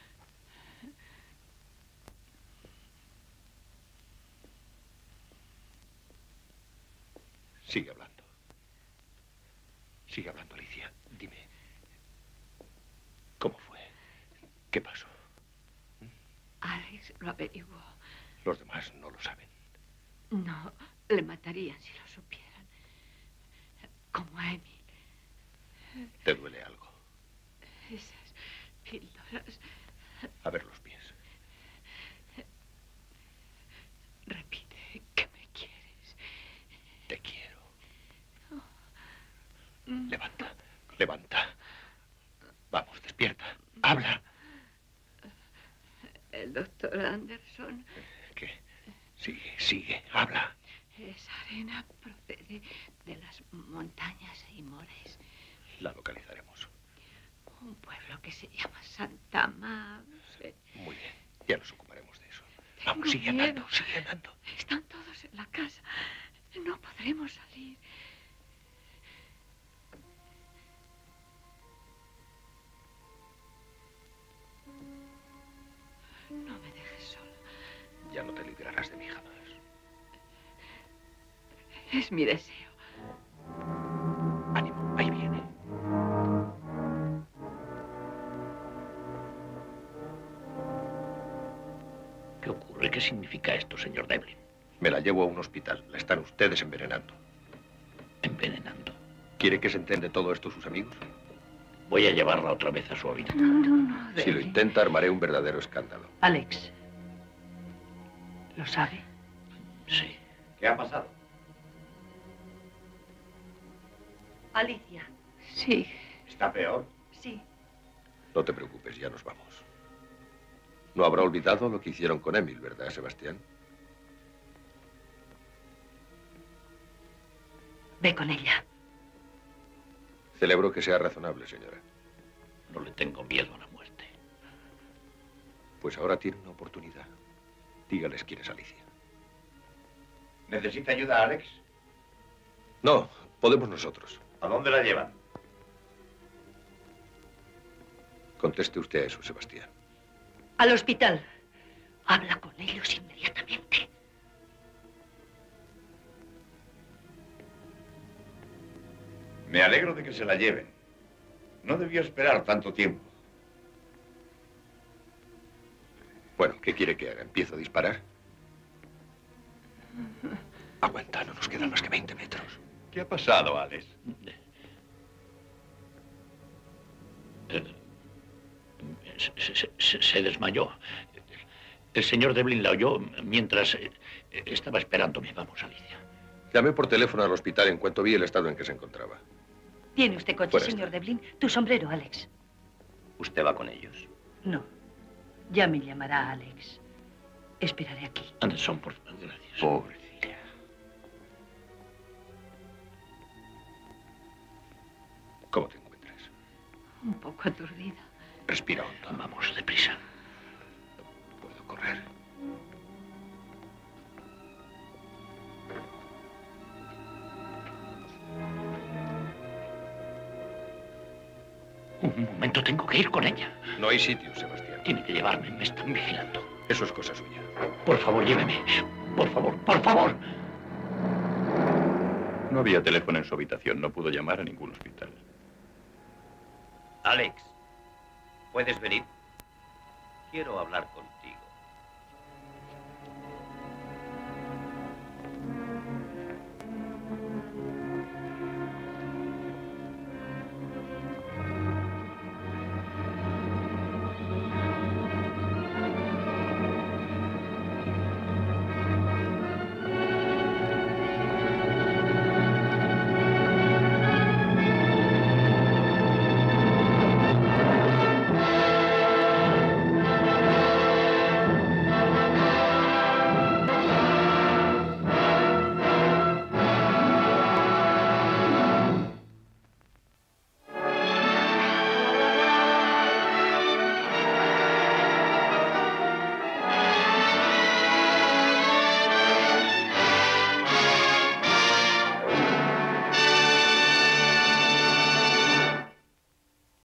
Sigue hablando. Sigue hablando, Alicia. Dime. ¿Cómo fue? ¿Qué pasó? Alex lo averiguó. Los demás no lo saben. No, le matarían si lo supieran. Como a Emil. ¿Te duele algo? Esas píldoras. A ver los pies. Repite que me quieres. Te quiero. Mm. Levanta, levanta. Vamos, despierta. Habla. El doctor Anderson. ¿Qué? Sigue, sigue, habla. Esa arena procede de las montañas Eimores. La localizaremos. Un pueblo que se llama Santa Mause. Muy bien, ya nos ocuparemos de eso. Tengo Vamos, sigue miedo. andando, sigue andando. Están todos en la casa. No podremos salir. No me dejes sola. Ya no te librarás de mí jamás. Es mi deseo. Ánimo, ahí viene. ¿Qué ocurre? ¿Qué significa esto, señor Devlin? Me la llevo a un hospital. La están ustedes envenenando. ¿Envenenando? ¿Quiere que se enteren de todo esto sus amigos? Voy a llevarla otra vez a su hábitat. No, no, no. Si lo Devlin. intenta, armaré un verdadero escándalo. Alex. ¿Lo sabe? Sí. ¿Qué ha pasado? Alicia. Sí. Está peor. Sí. No te preocupes, ya nos vamos. No habrá olvidado lo que hicieron con Emil, ¿verdad, Sebastián? Ve con ella. Celebro que sea razonable, señora. No le tengo miedo a la muerte. Pues ahora tiene una oportunidad. Dígales quién es Alicia. ¿Necesita ayuda, Alex? No, podemos nosotros. ¿A dónde la llevan? Conteste usted a eso, Sebastián. Al hospital. Habla con ellos inmediatamente. Me alegro de que se la lleven. No debió esperar tanto tiempo. Bueno, ¿qué quiere que haga? ¿Empiezo a disparar? Aguanta, no nos quedan más que veinte metros. ¿Qué ha pasado, Alex? Eh, se, se- se- se desmayó. El señor Devlin la oyó mientras eh, estaba esperándome. Vamos, Alicia. Llamé por teléfono al hospital en cuanto vi el estado en que se encontraba. ¿Tiene usted coche, Fuera señor Devlin? Tu sombrero, Alex. ¿Usted va con ellos? No. Ya me llamará Alex. Esperaré aquí. Anderson, por favor, gracias. Pobrecilla. ¿Cómo te encuentras? Un poco aturdida. Respira hondo. Vamos, deprisa. Puedo correr. Un momento, tengo que ir con ella. No hay sitio, Sebastián. Tiene que llevarme, me están vigilando. Eso es cosa suya. Por favor, lléveme. Por favor, por favor. No había teléfono en su habitación, no pudo llamar a ningún hospital. Alex, ¿puedes venir? Quiero hablar contigo.